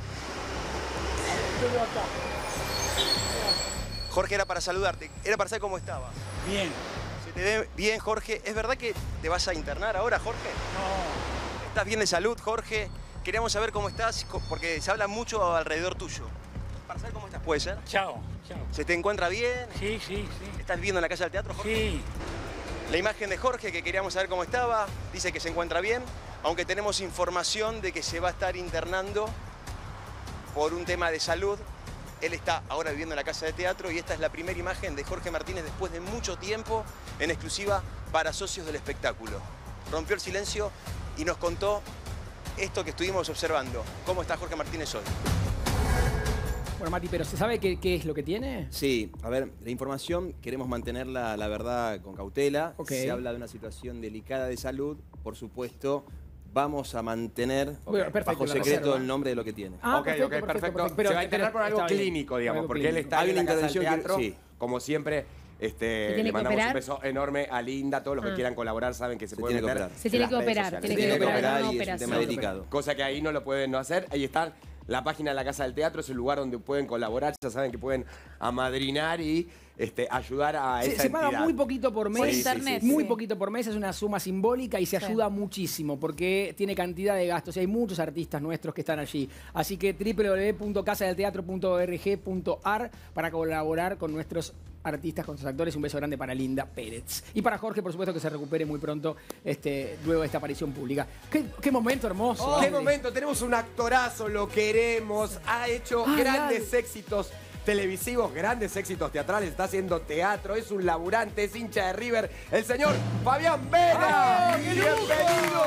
Jorge, era para saludarte, era para saber cómo estabas.
Bien.
Se te ve bien, Jorge. ¿Es verdad que te vas a internar ahora, Jorge? No. ¿Estás bien de salud, Jorge? Queríamos saber cómo estás, porque se habla mucho alrededor tuyo. Para saber cómo estás, ¿puede ser?
Chao, chao.
¿Se te encuentra bien?
Sí, sí, sí.
¿Estás viviendo en la Casa del Teatro, Jorge?
Sí.
La imagen de Jorge, que queríamos saber cómo estaba, dice que se encuentra bien, aunque tenemos información de que se va a estar internando por un tema de salud. Él está ahora viviendo en la Casa de Teatro y esta es la primera imagen de Jorge Martínez después de mucho tiempo, en exclusiva para socios del espectáculo. Rompió el silencio y nos contó esto que estuvimos observando. ¿Cómo está Jorge Martínez hoy?
Bueno, Mati, ¿pero se sabe qué, qué es lo que tiene?
Sí, a ver, la información queremos mantenerla, la verdad, con cautela.
Okay.
Se habla de una situación delicada de salud, por supuesto. Vamos a mantener
Okay.
bajo
Perfecto, la
secreto
reserva.
el nombre de lo que tiene.
Ah, ok, perfecto, ok, perfecto. perfecto. perfecto. Pero se va a internar por algo clínico, digamos, porque él está
Hay
en
una
la Casa del
intervención
Teatro,
que- sí.
como siempre. Este,
tiene
le
que
mandamos
operar?
un beso enorme a Linda, todos los que
Ah.
quieran colaborar saben que se,
Se
pueden
tiene que
meter
operar.
Se
en
tiene
las
que
redes
operar,
sociales.
tiene
Se tiene que
operar,
operar
una
y es un
operación.
tema delicado.
Cosa que ahí no lo pueden no hacer. Ahí están la página de la Casa del Teatro, es el lugar donde pueden colaborar, ya saben que pueden amadrinar y este, ayudar a
Se,
esa
se paga
entidad.
muy poquito por mes.
Por internet,
Muy
sí.
poquito por mes, es una suma simbólica y se
Sí.
ayuda muchísimo porque tiene cantidad de gastos y hay muchos artistas nuestros que están allí. Así que doble u doble u doble u punto casa del teatro punto org punto ar para colaborar con nuestros artistas, con sus actores. Un beso grande para Linda Pérez. Y para Jorge, por supuesto, que se recupere muy pronto este, luego de esta aparición pública. Qué, qué momento hermoso.
Oh, ¡Qué
André.
momento! Tenemos un actorazo, lo queremos, ha hecho
Ay,
grandes éxitos televisivos, grandes éxitos teatrales, está haciendo teatro, es un laburante, es hincha de River, el señor Fabián Vena.
¡Ay, qué
¡Bienvenido!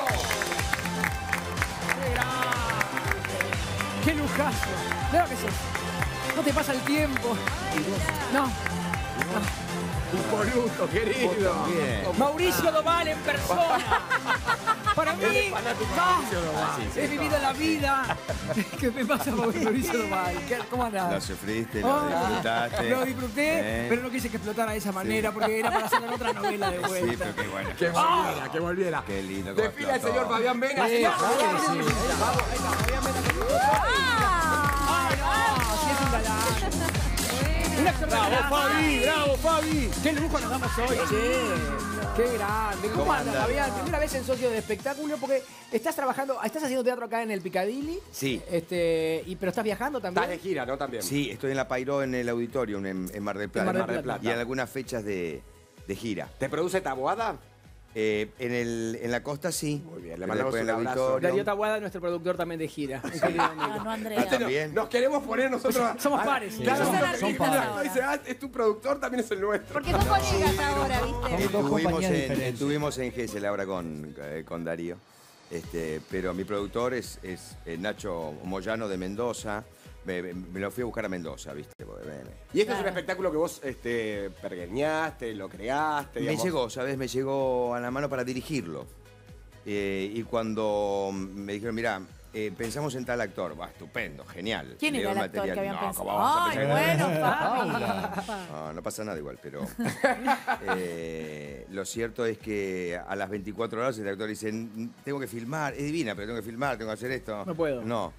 ¡Qué lujazo! Claro que sí. No te pasa el tiempo. No.
Un boludo, querido.
Mauricio Doval en persona. Para mí,
Él es fanático de
no,
Mauricio Doval.
Ah, sí, sí,
he vivido la vida. ¿Qué me pasa, Mauricio Doval? ¿Qué- ¿Cómo andás?
Lo sufriste, lo
Ah,
disfrutaste.
Lo disfruté,
Eh.
pero no quise que explotara de esa manera porque era para hacer otra novela de
Sí,
vuelta.
pero qué bueno.
Que volviera, que volviera.
Qué lindo. cómo
Desfila el
explotó.
señor Fabián Vena.
Sí,
Sí,
claro que
vamos,
sí.
vamos, ahí está, Fabián Vena con nosotros.
¡Ay, no! Sí, es un galán. Un actor de
Bravo,
galán.
Fabi, bravo, Fabi.
¡Qué lujo nos damos hoy, che! ¡Qué grande! ¿Cómo,
¿Cómo
andas,
andás?
Fabián? Primera vez en socio de espectáculo porque estás trabajando, estás haciendo teatro acá en el Piccadilly.
Sí.
Este, y, pero estás viajando también.
Estás de gira, ¿no? También.
Sí, estoy en la Pairó, en el auditorium, en, en Mar del Plata.
En Mar del Plata.
Y en algunas fechas de, de gira.
¿Te produce Taboada?
Eh, en, el, en la costa sí.
Muy bien, le
Pero
mandamos
después en
un
el
abrazo.
auditorium.
Darío Tabuada, nuestro productor también de gira. Un querido amigo.
Ah, no, Andrea.
Este no-
También.
Nos queremos poner nosotros.
Somos
a-
pares.
Claro,
Son
somos-
artistas
Claro,
ahora.
dice, ah, es tu productor, también es el nuestro.
Porque son colegas ahora, ¿viste?
Son dos
Estuvimos
compañías
en,
diferentes.
estuvimos en Gesell ahora con, eh, con Darío. Este, pero mi productor es, es eh, Nacho Moyano de Mendoza. Me, me- me lo fui a buscar a Mendoza, ¿viste? Porque me, me-
Y este es un espectáculo que vos este, pergeñaste, lo creaste.
me
digamos.
llegó, ¿sabes? Me llegó a la mano para dirigirlo. Eh, y cuando me dijeron, mirá, eh, pensamos en tal actor, va, estupendo, genial.
¿Quién
Leo
era el
el
actor
material.
que habían
No,
pensado?
¿cómo vamos a
Ay,
pensar?
bueno, Fabi.
No, no pasa nada igual, pero eh, lo cierto es que a las veinticuatro horas el actor dice, tengo que filmar, es divina, pero tengo que filmar, tengo que hacer esto.
No puedo.
No.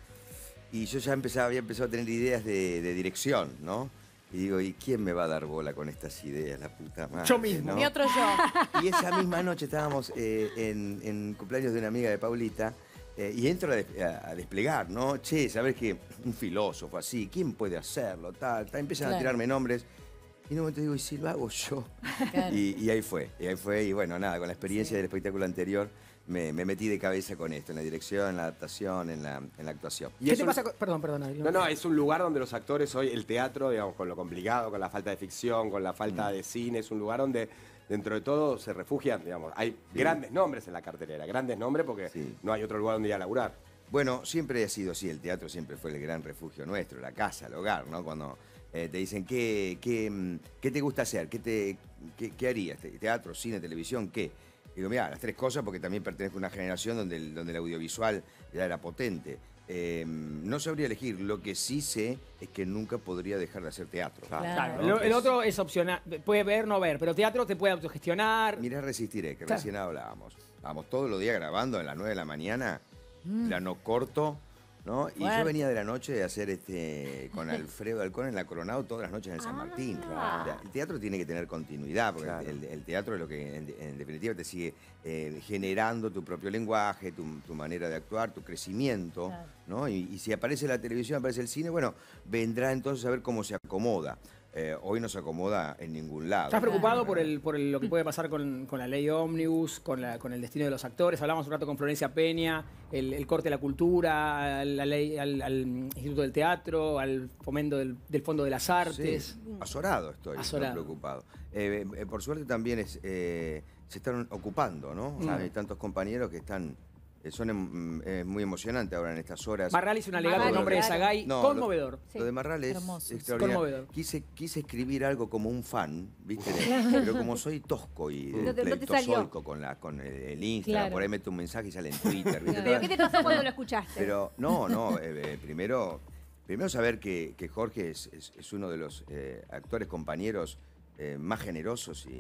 Y yo ya empezaba, había empezado a tener ideas de, de dirección, ¿no? Y digo, ¿y quién me va a dar bola con estas ideas? La puta madre.
Yo mismo.
¿no?
Mi otro yo.
Y esa misma noche estábamos eh, en, en cumpleaños de una amiga de Paulita eh, y entro a, des- a- a desplegar, ¿no? Che, ¿sabés qué? Un filósofo así, ¿quién puede hacerlo? Tal, tal. Empiezan
Claro.
a tirarme nombres. Y en un momento digo, ¿y si lo hago yo?
Claro.
Y, y ahí fue, y ahí fue. Y bueno, nada, con la experiencia del espectáculo anterior me, me metí de cabeza con esto, en la dirección, en la adaptación, en la, en la actuación.
Y
¿Qué
es
te
un-
pasa? con- Perdón, perdón. Darío.
No, no, es un lugar donde los actores hoy, el teatro, digamos, con lo complicado, con la falta de ficción, con la falta de cine, es un lugar donde dentro de todo se refugian, digamos. Hay
Sí.
grandes nombres en la cartelera, grandes nombres porque
Sí.
no hay otro lugar donde ir a laburar.
Bueno, siempre ha sido así, el teatro siempre fue el gran refugio nuestro, la casa, el hogar, ¿no? Cuando eh, te dicen, ¿qué, qué, mm, qué te gusta hacer? ¿Qué, te, qué, qué harías? ¿Te- ¿Teatro, cine, televisión? ¿Qué? Digo, mira, las tres cosas porque también pertenezco a una generación donde el, donde el audiovisual ya era potente. Eh, no sabría elegir, lo que sí sé es que nunca podría dejar de hacer teatro.
Claro,
¿no?
el, el otro es opcional. Puede ver, no ver, pero teatro te puede autogestionar.
Mirá, Resistiré, que
Claro.
recién hablábamos. Vamos todos los días grabando a las nueve de la mañana,
Mm.
plano corto, ¿no? Y
Fuerte.
yo venía de la noche de hacer este con Alfredo Alcón en la Coronado todas las noches en el San Martín. O sea, el teatro tiene que tener continuidad, porque
Claro.
el, el teatro es lo que en, en definitiva te sigue eh, generando tu propio lenguaje, tu, tu manera de actuar, tu crecimiento,
Claro.
¿no? Y, y si aparece la televisión, aparece el cine, bueno, vendrá entonces a ver cómo se acomoda. Eh, hoy no se acomoda en ningún lado.
¿Estás preocupado por, el, por el- lo que puede pasar con, con la ley ómnibus, con, la- con el destino de los actores? Hablamos un rato con Florencia Peña, el, el corte de la cultura, la ley, al, al Instituto del Teatro, al fomento del, del Fondo de las Artes.
Sí, azorado estoy,
Azorado.
estoy preocupado. Eh, eh, por suerte también es, eh, se están ocupando, ¿no? O sea,
Mm.
hay tantos compañeros que están... eh, son em- eh, muy emocionante ahora en estas horas.
Marral hizo un alegato en
Todo
nombre de
lo-
Sagay
No,
conmovedor.
Lo, lo de Marral es
Hermoso.
extraordinario.
Conmovedor.
Quise, quise escribir algo como un fan, ¿viste? Pero como soy tosco y
No te- no te salió.
pleitosolco con, la, con el, el Instagram,
Claro.
por ahí meto un mensaje y sale en Twitter, ¿viste?
¿Pero qué te pasó cuando lo escuchaste?
Pero no, no, eh, eh, primero, primero saber que, que Jorge es, es- es uno de los eh, actores compañeros eh, más generosos y,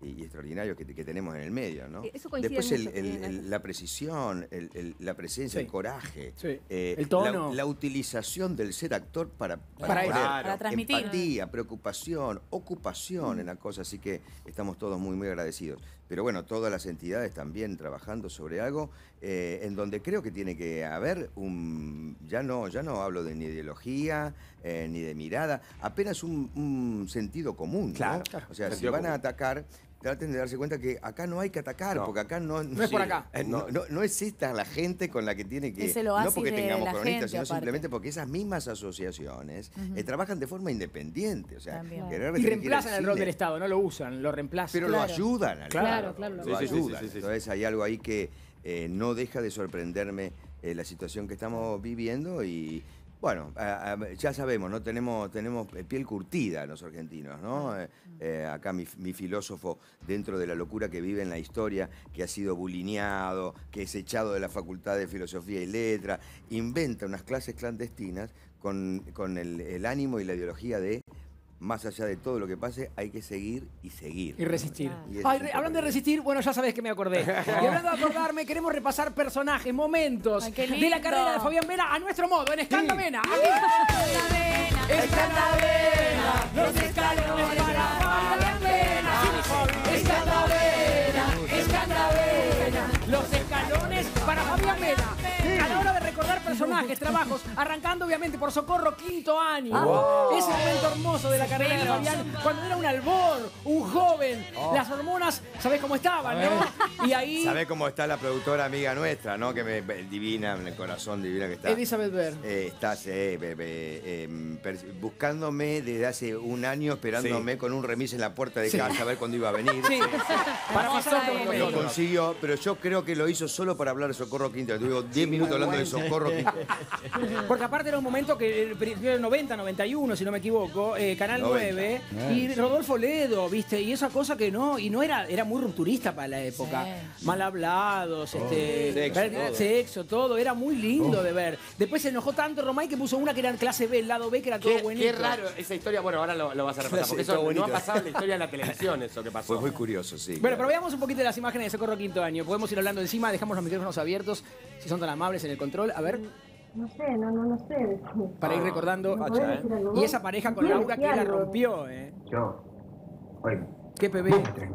y extraordinarios que, que tenemos en el medio, ¿no?
Eso coincide
Después el-
mucho,
el-
sí,
el- la precisión, el- el- la presencia,
Sí.
el coraje,
Sí.
eh,
El tono.
La, la utilización del ser actor para,
Para eso.
poner
Para transmitir.
empatía, preocupación, ocupación en la cosa, así que estamos todos muy, muy agradecidos. Pero bueno, todas las entidades también trabajando sobre algo eh, en donde creo que tiene que haber un, ya no, ya no hablo de ni ideología, eh, ni de mirada, apenas un, un sentido común, ¿no?
Claro,
O sea, si
sentido
van a
común.
atacar, traten de darse cuenta que acá no hay que atacar,
No.
porque acá no...
No es por acá.
eh, No, no, no exista la gente con la que tiene que...
Es el
No
oasis
porque
de
tengamos
la
cronistas,
gente,
sino
aparte.
simplemente porque esas mismas asociaciones
Ujú.
eh, trabajan de forma independiente. O sea,
También.
querer
Y
restringir
reemplazan el
cine,
rol del Estado, no lo usan, lo reemplazan.
pero lo ayudan al
Claro,
Estado,
claro,
lo
lo
Sí, sí, sí,
ayudan.
sí, sí, sí.
Entonces hay algo ahí que eh, no deja de sorprenderme eh, la situación que estamos viviendo y bueno, a- a- ya sabemos, ¿no? Tenemos, tenemos piel curtida los argentinos, ¿no? Eh, eh, acá mi, mi filósofo, dentro de la locura que vive en la historia, que ha sido bulineado, que es echado de la Facultad de Filosofía y Letra, inventa unas clases clandestinas con, con el, el ánimo y la ideología de más allá de todo lo que pase, hay que seguir y seguir.
Y resistir.
Y eso
Ay,
es un
re-
poco
hablando de
de-
resistir, bueno, ya sabés que me acordé. Y hablando de acordarme, queremos repasar personajes, momentos
Ay, qué
de la
lindo.
carrera de Fabián Mena a nuestro modo, en Escandamena. Aquí.
Escandamena,
los escalones para Fabián Mena. Escandamena, Escandamena, los escalones para Fabián Mena. A la hora de recordar personajes, trabajos, arrancando obviamente por Socorro, quinto año.
Oh.
Ese momento hermoso de la carrera de Fabián, cuando era un albor, un joven, las hormonas, ¿sabés cómo estaban, no? Y ahí,
¿Sabés cómo está la productora amiga nuestra, no? Que me, me- divina, en el corazón divina que está.
Elizabeth Ver.
Eh, estás eh, be- be- em, pers- buscándome desde hace un año, esperándome con un remis en la puerta de
Sí.
casa a ver cuándo iba a venir.
Sí. Para pasar por
Lo
momentos.
consiguió, pero yo creo que lo hizo solo para hablar de Socorro Quinto. Tuvimos diez minutos hablando de Socorro Quinto.
Porque aparte era un momento que el principio del noventa, noventa y uno, si no me equivoco, eh, Canal
noventa.
nueve, y Rodolfo Ledo, ¿viste? Y esa cosa que no, y no era, era muy rupturista para la época. Mal hablados, este,
Sexo,
ver-
todo.
sexo, todo, era muy lindo de ver. Después se enojó tanto Romay que puso una que era en clase B, el lado B, que era todo
Qué,
buenito.
qué raro esa historia. Bueno, ahora lo, lo vas a repasar.
Sí,
Porque
estuvo
eso no
bonito.
ha pasado en la historia de la televisión, eso que pasó.
Fue muy curioso, sí.
Bueno, pero veamos un poquito de las imágenes de Socorro Quinto Año. Podemos ir hablando encima, dejamos los micrófonos abiertos, si son tan amables en el control. A ver,
No sé, no, no, no sé.
para ir recordando.
¿Me podés decir algo
Y
vos?
esa pareja con
Sí,
Laura que la
algo.
rompió, ¿eh?
Yo. Oye,
¿Qué bebé?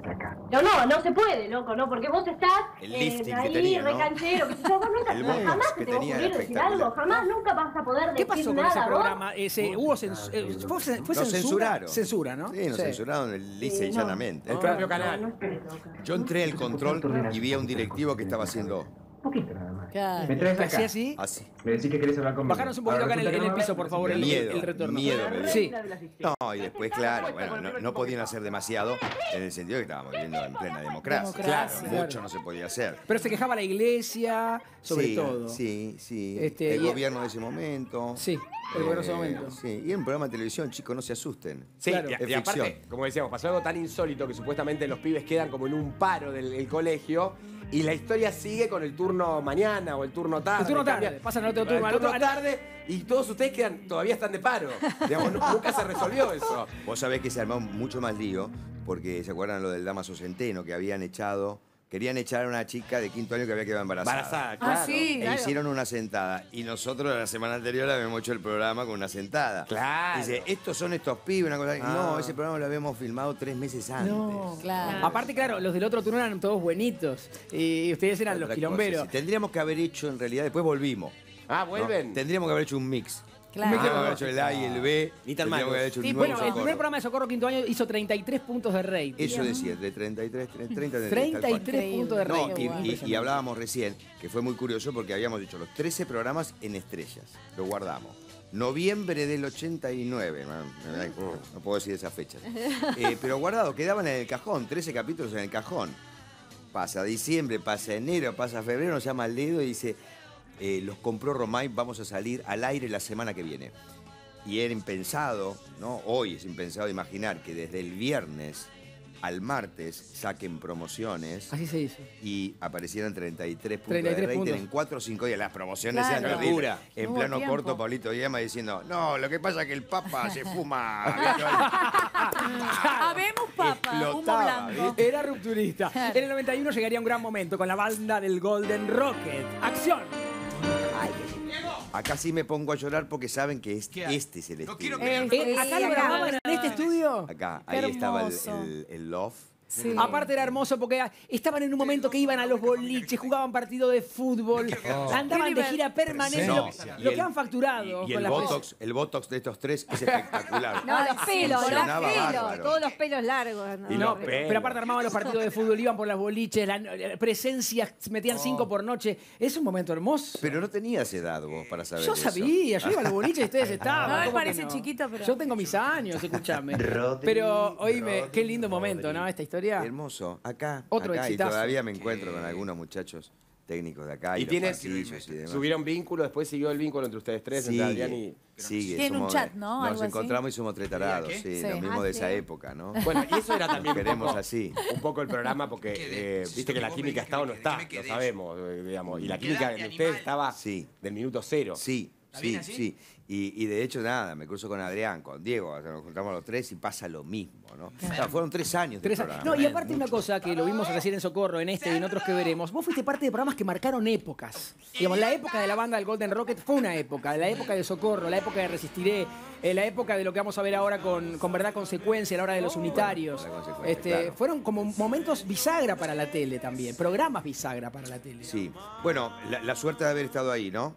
No, no, no se puede, loco, ¿no? Porque vos estás
El
eh,
lifting que
ahí,
tenía, ¿no?
recanchero, que si yo, vos nunca,
El bonus
jamás
que
te va a
tenía
ocurrir
era
decir algo,
espectacular.
jamás nunca vas a poder
¿Qué
decir
pasó con
nada,
ese
vos.
programa? Ese, hubo cens- eh, ¿Fue, cen- fue
Nos
censura?
censuraron.
Censura, ¿no?
Sí, nos
Sí.
censuraron lisa y
Sí, no.
llanamente.
El propio canal.
No, no estoy loca.
Yo entré al control y vi a un directivo que estaba haciendo
poquito nada más.
Claro.
Me traes
¿Así
acá.
así?
así.
Me decís que querés hablar conmigo.
Bajaros un poquito
Ahora
acá en el, en el
resulta que
piso,
no me
por favor, el,
Miedo,
el retorno.
miedo me dio.
Sí.
No, y después, claro, bueno, no, no podían hacer demasiado en el sentido de que estábamos viviendo en plena democracia.
Democracia.
Claro, mucho no se podía hacer.
Pero se quejaba la iglesia, sobre
sí,
todo.
Sí, sí.
Este,
el
y-
gobierno de ese momento.
Sí, el gobierno de ese momento.
Sí, y en un programa de televisión, chicos, no se asusten.
Sí,
Claro.
y,
Es
y aparte,
ficción.
como decíamos, pasó algo tan insólito que supuestamente los pibes quedan como en un paro del el colegio y la historia sigue con el turno mañana o el turno tarde.
El turno tarde,
cambia-
pasan al otro turno,
El
al
turno
otro-
tarde y todos ustedes quedan, todavía están de paro. Digamos, nu- nunca se resolvió eso.
Vos sabés que se armó mucho más lío, porque se acuerdan lo del Damaso Centeno, que habían echado, querían echar a una chica de quinto año que había quedado embarazada.
Embarazada, claro.
Ah, sí,
E
claro.
hicieron una sentada. Y nosotros la semana anterior habíamos hecho el programa con una sentada.
Claro.
Dice, estos son estos pibes, una cosa.
Ah.
No, ese programa lo habíamos filmado tres meses antes.
No,
Claro.
Aparte, claro, los del otro turno eran todos buenitos. Y ustedes eran los
Otra
quilomberos.
cosa, sí. Tendríamos que haber hecho, en realidad, después volvimos.
Ah,
¿no?
vuelven.
Tendríamos que haber hecho un mix.
Claro.
Tendríamos que haber hecho el A y el B.
Ni tan
Tendríamos
malos.
que haber hecho un
Sí,
nuevo
bueno, el
Socorro.
primer programa de Socorro Quinto Año hizo treinta y tres puntos de rating.
Eso decía, de treinta y tres, treinta, treinta,
treinta y tres
Increíble.
puntos de
No,
rating.
y, y- y hablábamos recién, que fue muy curioso porque habíamos dicho los trece programas en estrellas. Lo guardamos. Noviembre del ochenta y nueve, no, no- no puedo decir esas fechas. Eh, pero guardado, quedaban en el cajón, trece capítulos en el cajón. Pasa diciembre, pasa enero, pasa febrero, nos llama el dedo y dice, eh, los compró Romay, vamos a salir al aire la semana que viene. Y era impensado, ¿no? Hoy es impensado imaginar que desde el viernes al martes saquen promociones
Así se hizo.
y aparecieran treinta y tres puntos
treinta y tres
de rating
puntos.
en cuatro o cinco días. Las promociones
Claro.
eran terribles.
Locura.
En
No hubo
plano
tiempo.
corto, Pablito Yema diciendo, no, lo que pasa es que el Papa se fuma.
Habemos papa, humo
Explotaba,
blanco.
¿viste? Era rupturista. En el noventa y uno llegaría un gran momento con la banda del Golden Rocket. ¡Acción!
Acá sí me pongo a llorar porque saben que este, este es el estudio.
Eh, ¿Acá lo grababan en este estudio?
Acá,
Qué
ahí estaba el,
hermoso.
el, el Love.
Sí. Aparte era hermoso porque estaban en un momento que iban a los boliches, jugaban partidos de fútbol,
Oh.
andaban de gira permanente, lo,
Presencia.
lo
Y
que
el-
han facturado.
Y
con
el
la
botox, el botox de estos tres es espectacular.
No, los pelos, los
Funcionaba
pelos,
bárbaro.
todos los pelos largos.
Y no, pero, pero aparte armaban los partidos de fútbol, iban por las boliches, la, la presencia, metían cinco por noche. Es un momento hermoso.
Pero no tenías edad vos para saber
Yo
eso.
sabía, yo iba a los boliches y ustedes estaban.
No, me
¿cómo que
parece
no?
chiquito, pero...
Yo tengo mis años, escúchame.
Rodri,
Pero, oíme,
Rodri,
qué lindo momento, ¿no? Esta historia.
Hermoso. Acá,
Otro
acá y
exitazo.
todavía me encuentro con algunos muchachos técnicos de acá. Y,
Y
los
tienes,
pasillos y demás.
subieron vínculo, después siguió el vínculo entre ustedes tres, entre Adrián y...
Sigue,
Tienen un
somos-
chat, ¿no?
Nos
Algo así.
encontramos y somos tres tarados,
¿Qué?
sí,
Sí.
lo mismo
Ah,
de
sí.
esa época, ¿no?
Bueno, y eso era también
Nos
un
queremos
poco,
así.
un poco el programa porque eh, viste que la química está o no está, lo sabemos, eh, digamos. Y la química de ustedes estaba
Sí.
del minuto cero.
Sí, sí, sí. Y, y de hecho, nada, me cruzo con Adrián, con Diego, o sea, nos juntamos los tres y pasa lo mismo, ¿no? O sea, fueron tres años de
Tres años.
programa.
No, y aparte una cosa que lo vimos recién en Socorro, en este y en otros que veremos, vos fuiste parte de programas que marcaron épocas. Digamos, la época de la banda del Golden Rocket fue una época, la época de Socorro, la época de Resistiré, eh, la época de lo que vamos a ver ahora con, con Verdad Consecuencia, la hora de los unitarios.
Verdad Consecuencia,
Este,
claro.
Fueron como momentos bisagra para la tele también, programas bisagra para la tele.
Sí. Bueno, la, la suerte de haber estado ahí, ¿no?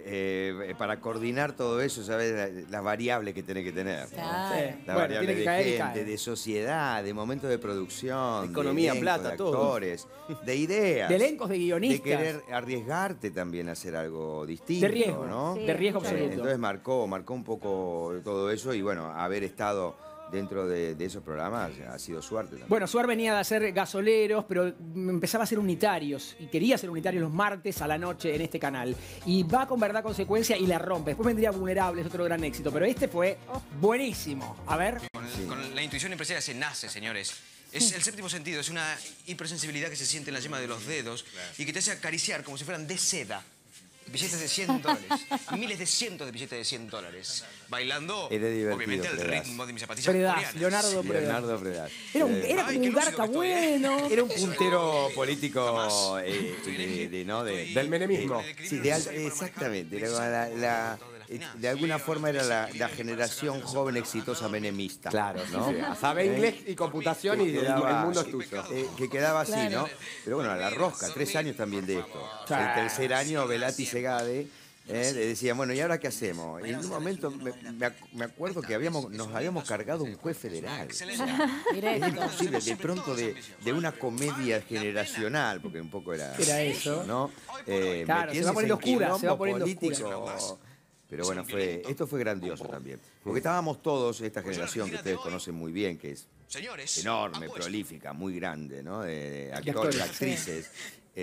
Eh, para coordinar todo eso, ¿sabes? Las la variables que tenés que tener. ¿no?
Claro. Sí.
La
Bueno,
variable
tiene que
de
caer y
gente,
cae.
de sociedad, de momentos de producción,
Economía,
de elenco,
plata,
de
todo.
actores, de ideas.
De elencos, de guionistas.
De querer arriesgarte también a hacer algo distinto,
De riesgo,
¿no?
sí, de riesgo absoluto.
Entonces marcó, marcó un poco todo eso y bueno, haber estado dentro de, de esos programas ha sido suerte también.
Bueno, Suar venía de hacer gasoleros, pero empezaba a hacer unitarios. Y quería hacer unitarios los martes a la noche en este canal. Y va con Verdad Consecuencia y la rompe. Después vendría Vulnerables, otro gran éxito. Pero este fue buenísimo. A ver.
Con, el- con la intuición empresaria se nace, señores. Es el séptimo sentido, es una hipersensibilidad que se siente en la yema de los dedos y que te hace acariciar como si fueran de seda. Billetes de cien dólares, miles de cientos de billetes de cien dólares. Bailando,
Era divertido,
obviamente, al
Predaz.
ritmo de mis zapatillas
Predaz,
coreanas.
Leonardo Predaz.
Leonardo Predaz.
Era, un,
Eh,
era como un garca bueno.
Era un puntero político eh, de, de- ¿no? de-
Del menemismo.
de- sí, de al- exactamente. La- la- la- eh, de alguna forma era la, la generación joven exitosa menemista.
Claro,
¿no?
sí, sí. Sabe inglés y computación y
que
el-
quedaba-
el mundo es tuyo.
eh, que quedaba así,
Claro.
¿no? Pero bueno, a la rosca, tres años también de esto.
Sí.
El tercer año, Velati y Segade. Eh, le decían, bueno, ¿y ahora qué hacemos? Y en un momento me, me ac- me acuerdo que habíamos, nos habíamos cargado un juez federal. O sea,
Directo.
es imposible, de pronto de, de una comedia generacional, porque un poco era,
Era eso.
¿no? Eh,
Claro, se
metiéndose
va poniendo
en
oscura, se va
quilombo
poniendo
político.
oscura.
Pero bueno, fue, esto fue grandioso también. Porque estábamos todos, esta generación que ustedes conocen muy bien, que es enorme, prolífica, muy grande, ¿no? De, de actores,
actores.
actrices.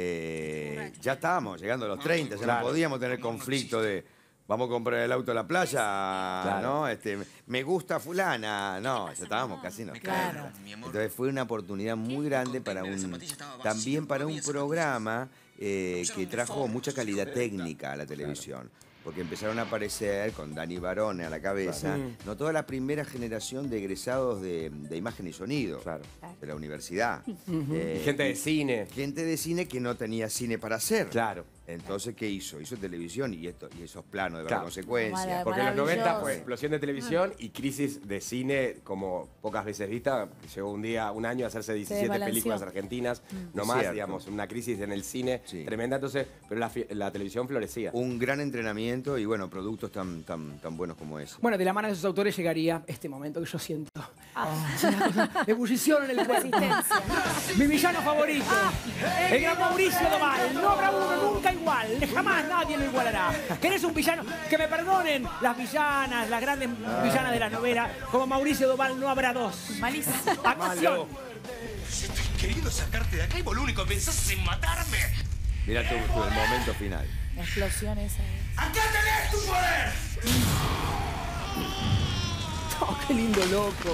Eh, ya estábamos llegando a los treinta, ya
Claro.
no podíamos tener conflicto de vamos a comprar el auto a la playa,
Claro.
¿no? Este, me gusta fulana, no, ya estábamos casi en los treinta. Entonces fue una oportunidad muy grande para un, también para un programa eh, que trajo mucha calidad técnica a la televisión. Porque empezaron a aparecer, con Dani Barone a la cabeza,
Mm.
no toda la primera generación de egresados de, de imagen y sonido de la universidad.
Ujú.
Eh,
Y gente de cine.
Gente de cine que no tenía cine para hacer.
Claro.
Entonces, ¿qué hizo? Hizo televisión y, esto, y esos planos de
Claro.
la consecuencia.
Porque en los noventa fue explosión de televisión y crisis de cine como pocas veces vista. Llegó un día, un año a hacerse diecisiete
desbalanceó.
películas argentinas,
Mm.
no
Es
más,
cierto.
digamos, una crisis en el cine tremenda. Entonces, pero la, fi- la televisión florecía.
Un gran entrenamiento y, bueno, productos tan, tan, tan buenos como ese.
Bueno, de la mano de sus autores llegaría este momento que yo siento. Es una cosa de ebullición en el cuerpo. Mi villano favorito. El gran Mauricio Doval. No habrá uno nunca igual. Jamás nadie lo igualará. ¿Querés un villano? Que me perdonen las villanas, las grandes villanas de la novela. Como Mauricio Doval no habrá dos.
Malísimo.
Acción.
Estoy queriendo sacarte de acá y vos lo único que pensás es en matarme.
Mira tu, tu- el momento final.
Explosión esa.
¡Acá tenés tu poder!
Oh, qué lindo loco.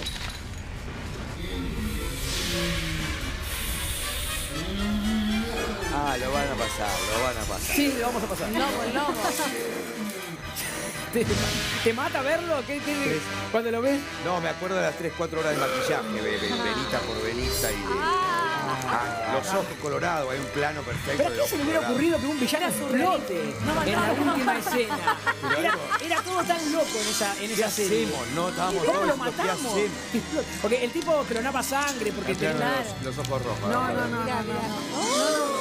Ah, lo van a pasar, lo van a pasar.
Sí, lo vamos a pasar.
Lobo, lobo.
¿Te, te mata verlo? ¿Qué, qué, cuando lo ves?
No, me acuerdo de las tres, cuatro horas de maquillaje, ve- ve- venita por venita y de, ah, los ojos colorados, hay un plano perfecto.
¿Pero
de
qué
ojos
se le hubiera
colorados.
ocurrido que un villano explote en la última escena?
Pero
Era,
algo-
era todo tan loco en esa, en
¿Qué
esa serie.
hacemos? No, estábamos
¿Cómo
todos
lo
diciendo, ¿qué
matamos?
hacemos?
Porque el tipo clonaba sangre, porque
Ah, claro,
tenía...
los, los ojos rojos.
No, no, no, no, no.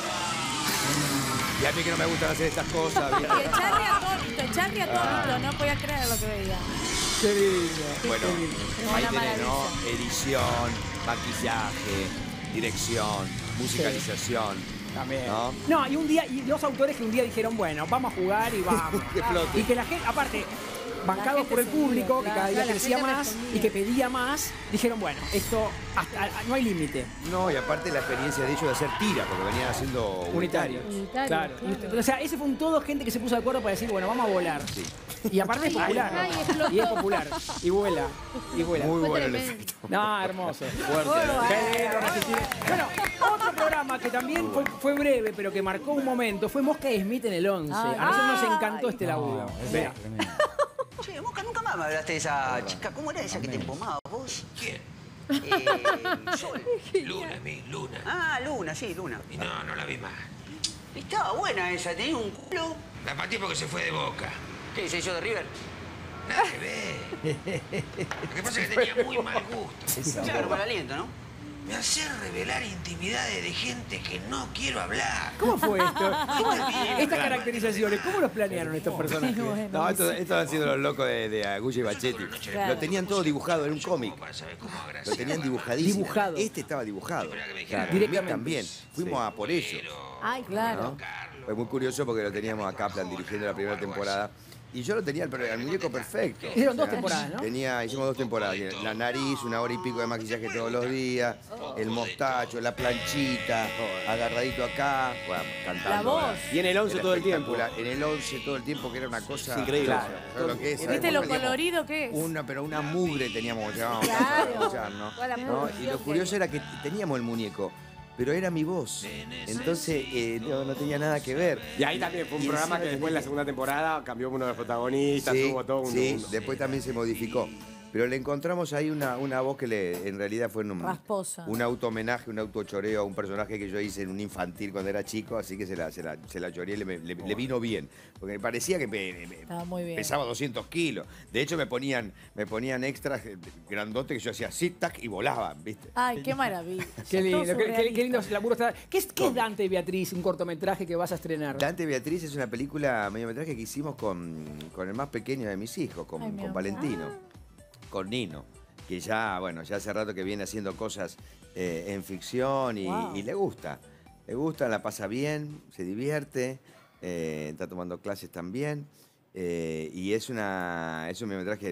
Y a mí que no me gustan hacer estas cosas.
Y
¿viste?
echarle atónito, echarle atónito, no podía creer lo que veía.
Qué lindo.
Bueno,
Una
ahí tenés,
maravilla.
¿no? Edición, maquillaje, dirección, musicalización.
También.
¿No?
No, y un día, y los autores que un día dijeron, bueno, vamos a jugar y vamos.
Que flote.
Y que la gente, aparte, bancados
gente
por el
se
público,
unía,
que cada día
claro, la
crecía
gente
más
respondía.
y que pedía más, dijeron, bueno, esto hasta, no hay límite.
No, y aparte la experiencia de ellos de hacer tira, porque venían haciendo
Unitario.
unitarios.
Claro. Y usted- o sea, ese fue un todo gente que se puso de acuerdo para decir, bueno, vamos a volar.
Sí.
Y aparte es popular.
ay, explotó.
Y es popular. Y vuela. Y vuela.
Muy
Fue
bueno el
tremendo.
efecto.
No, hermoso.
Fuerte.
Qué lindo resistir. Bueno, otro programa que también fue, fue breve, pero que marcó un momento, fue Mosca y Smith en el once. A nosotros nos encantó este laburo. Vea.
Che, Mosca, nunca más me hablaste de esa chica. ¿Cómo era esa que te empomaba vos?
¿Quién?
Eh, Sol.
Luna, mi Luna.
Ah, Luna, sí, Luna.
Y no, no la vi más.
Estaba buena esa, tenía un culo.
La pateé porque se fue de Boca.
¿Qué se hizo de River?
Nada que ver. Lo que pasa es que tenía muy mal gusto.
Claro, mal aliento, ¿no?
Me hace revelar intimidades de gente que no quiero hablar.
¿Cómo fue esto? ¿Cómo-
Bien,
estas
claro.
caracterizaciones, ¿cómo los planearon estos personajes?
No, estos esto han sido los locos de, de Agulla y Bachetti. Lo tenían todo dibujado en un cómic. Lo tenían dibujadísimo.
Dibujado.
Este estaba dibujado. Claro,
Directamente.
también. Fuimos a por ello.
Ay, claro.
¿no? Fue muy curioso porque lo teníamos a Kaplan dirigiendo la primera temporada. Y yo lo tenía al, al muñeco perfecto.
Hicieron dos temporadas, ¿no?
Tenía, hicimos dos temporadas. La nariz, una hora y pico de maquillaje todos los días, el mostacho, la planchita, agarradito acá, bueno, cantando.
La voz.
Y en el once
Era
todo el tiempo.
espectacular. En el once todo el tiempo, que era una cosa...
Increíble.
Claro, ¿sabes lo que es?
¿Viste
¿Sabes?
lo
Teníamos
colorido que es?
Una, pero una mugre teníamos, llamábamos
Claro.
para escuchar, ¿no?
Toda la
¿No? Y
producción
lo
que
curioso era que teníamos el muñeco, pero era mi voz. Entonces eh, no, no tenía nada que ver.
Y ahí también fue un
Y
programa
encima
que después en la
tenía-
segunda temporada cambió uno de los protagonistas,
Sí,
tuvo todo un...
sí,
un-
después también se modificó. Pero le encontramos ahí una, una voz que le, en realidad fue un,
Rasposa.
un auto-homenaje, un auto-choreo a un personaje que yo hice en un infantil cuando era chico, así que se la, se la, se la choreé, le, le- le vino bien. Porque me parecía que me- me-
Estaba muy bien.
pesaba doscientos kilos. De hecho, me ponían, me ponían extras eh, grandotes que yo hacía zig-tac y volaban, ¿viste?
Ay, qué maravilla.
Qué lindo,
Todo
qué, qué-
surrealista.
qué lindo laburo está. ¿Qué es, qué es Dante y Beatriz, un cortometraje que vas a estrenar?
Dante Beatriz es una película, mediometraje que hicimos con, con el más pequeño de mis hijos, con,
Ay, mi
con
amor.
Valentino, con Nino, que ya, bueno, ya hace rato que viene haciendo cosas eh, en ficción y,
Wow.
y le gusta. Le gusta, la pasa bien, se divierte, eh, está tomando clases también. eh, y es, una, es un mediometraje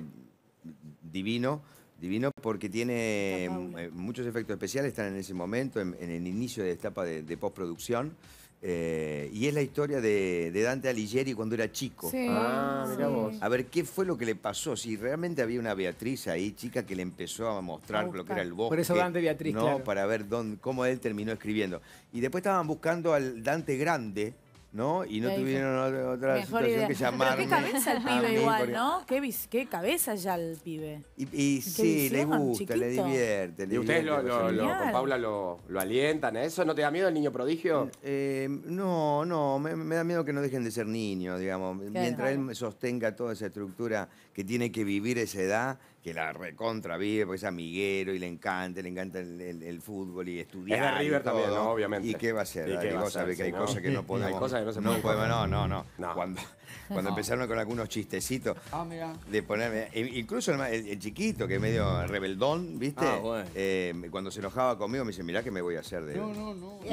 divino, divino porque tiene eh, muchos efectos especiales, están en ese momento, en, en el inicio de la etapa de, de postproducción. eh, y es la historia de, de Dante Alighieri cuando era chico.
Sí,
Ah, mirá
sí.
vos.
A ver, ¿qué fue lo que le pasó? Si realmente había una Beatriz ahí, chica, que le empezó a mostrar
A
lo que
buscar.
era el bosque.
Por eso Dante Beatriz,
¿no?
claro.
Para ver dónde, cómo él terminó escribiendo. Y después estaban buscando al Dante grande, ¿no? Y no
Y ahí
tuvieron otra, otra
Mejor
situación
idea.
que
Pero
llamarme.
qué cabeza el
a
pibe
mí,
igual,
porque-
¿no? Qué, vis- qué cabeza ya el pibe.
Y, y sí, le
visión,
gusta, le
chiquito.
divierte. le
¿Y ustedes lo,
divierte,
lo- lo-
Genial.
con Paula lo, lo alientan a eso? ¿No te da miedo el niño prodigio?
Eh, no, no, me, me da miedo que no dejen de ser niños, digamos. Mientras él me sostenga toda esa estructura que tiene que vivir esa edad, que la recontra vive, porque es amiguero y le encanta, le encanta el, el- el fútbol y estudiar.
Es de River
y todo.
también, ¿no? Obviamente.
¿Y qué va a hacer?
¿Y qué
Dale,
va a
vos
hacer,
sabés que
sí,
hay
no?
cosas que no podemos.
Hay cosas que no se
no
pueden
podemos, no,
corregir.
no, no.
No.
Cuando, cuando empezaron con algunos chistecitos
Ah, mira.
de ponerme, e- incluso el, ma- el- el chiquito, que es medio rebeldón, ¿viste?
Ah, bueno.
Eh, cuando se enojaba conmigo me dice, mirá que me voy a hacer de él.
No, no, no.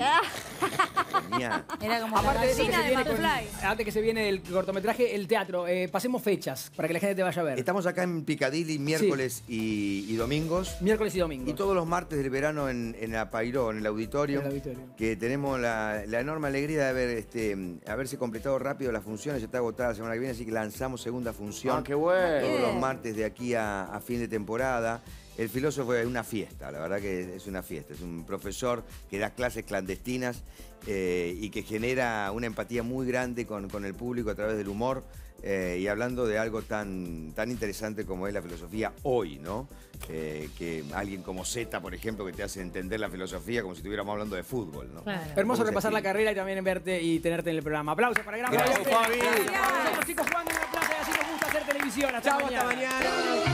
Tenía-
Era como la
Aparte de eso, que
gallina
se
de
viene con-
McFly.
antes que se viene el cortometraje, el teatro. Eh, pasemos fechas para que la gente te vaya a ver.
Estamos acá en Piccadilly miércoles y, y domingos.
Miércoles y domingo.
Y todos los martes del verano en, en Apairó, en el auditorio.
En el auditorio.
Que tenemos la, la enorme alegría de haber, este, haberse completado rápido las funciones. Ya está agotada la semana que viene, así que lanzamos segunda función.
Ah, qué bueno.
Todos los
Bien.
martes de aquí a, a fin de temporada. El filósofo es una fiesta, la verdad que es una fiesta. Es un profesor que da clases clandestinas eh, y que genera una empatía muy grande con, con el público a través del humor. Eh, y hablando de algo tan, tan interesante como es la filosofía hoy, ¿no? Eh, que alguien como Zeta, por ejemplo, que te hace entender la filosofía como si estuviéramos hablando de fútbol, ¿no?
Claro. Hermoso repasar la carrera y también verte y tenerte en el programa. Aplausos para el gran
Gracias,
Fabi.
Fabi.
Nosotros, chicos, jugando en una plaza y así nos gusta hacer televisión. Hasta
Chau,
mañana.
hasta mañana.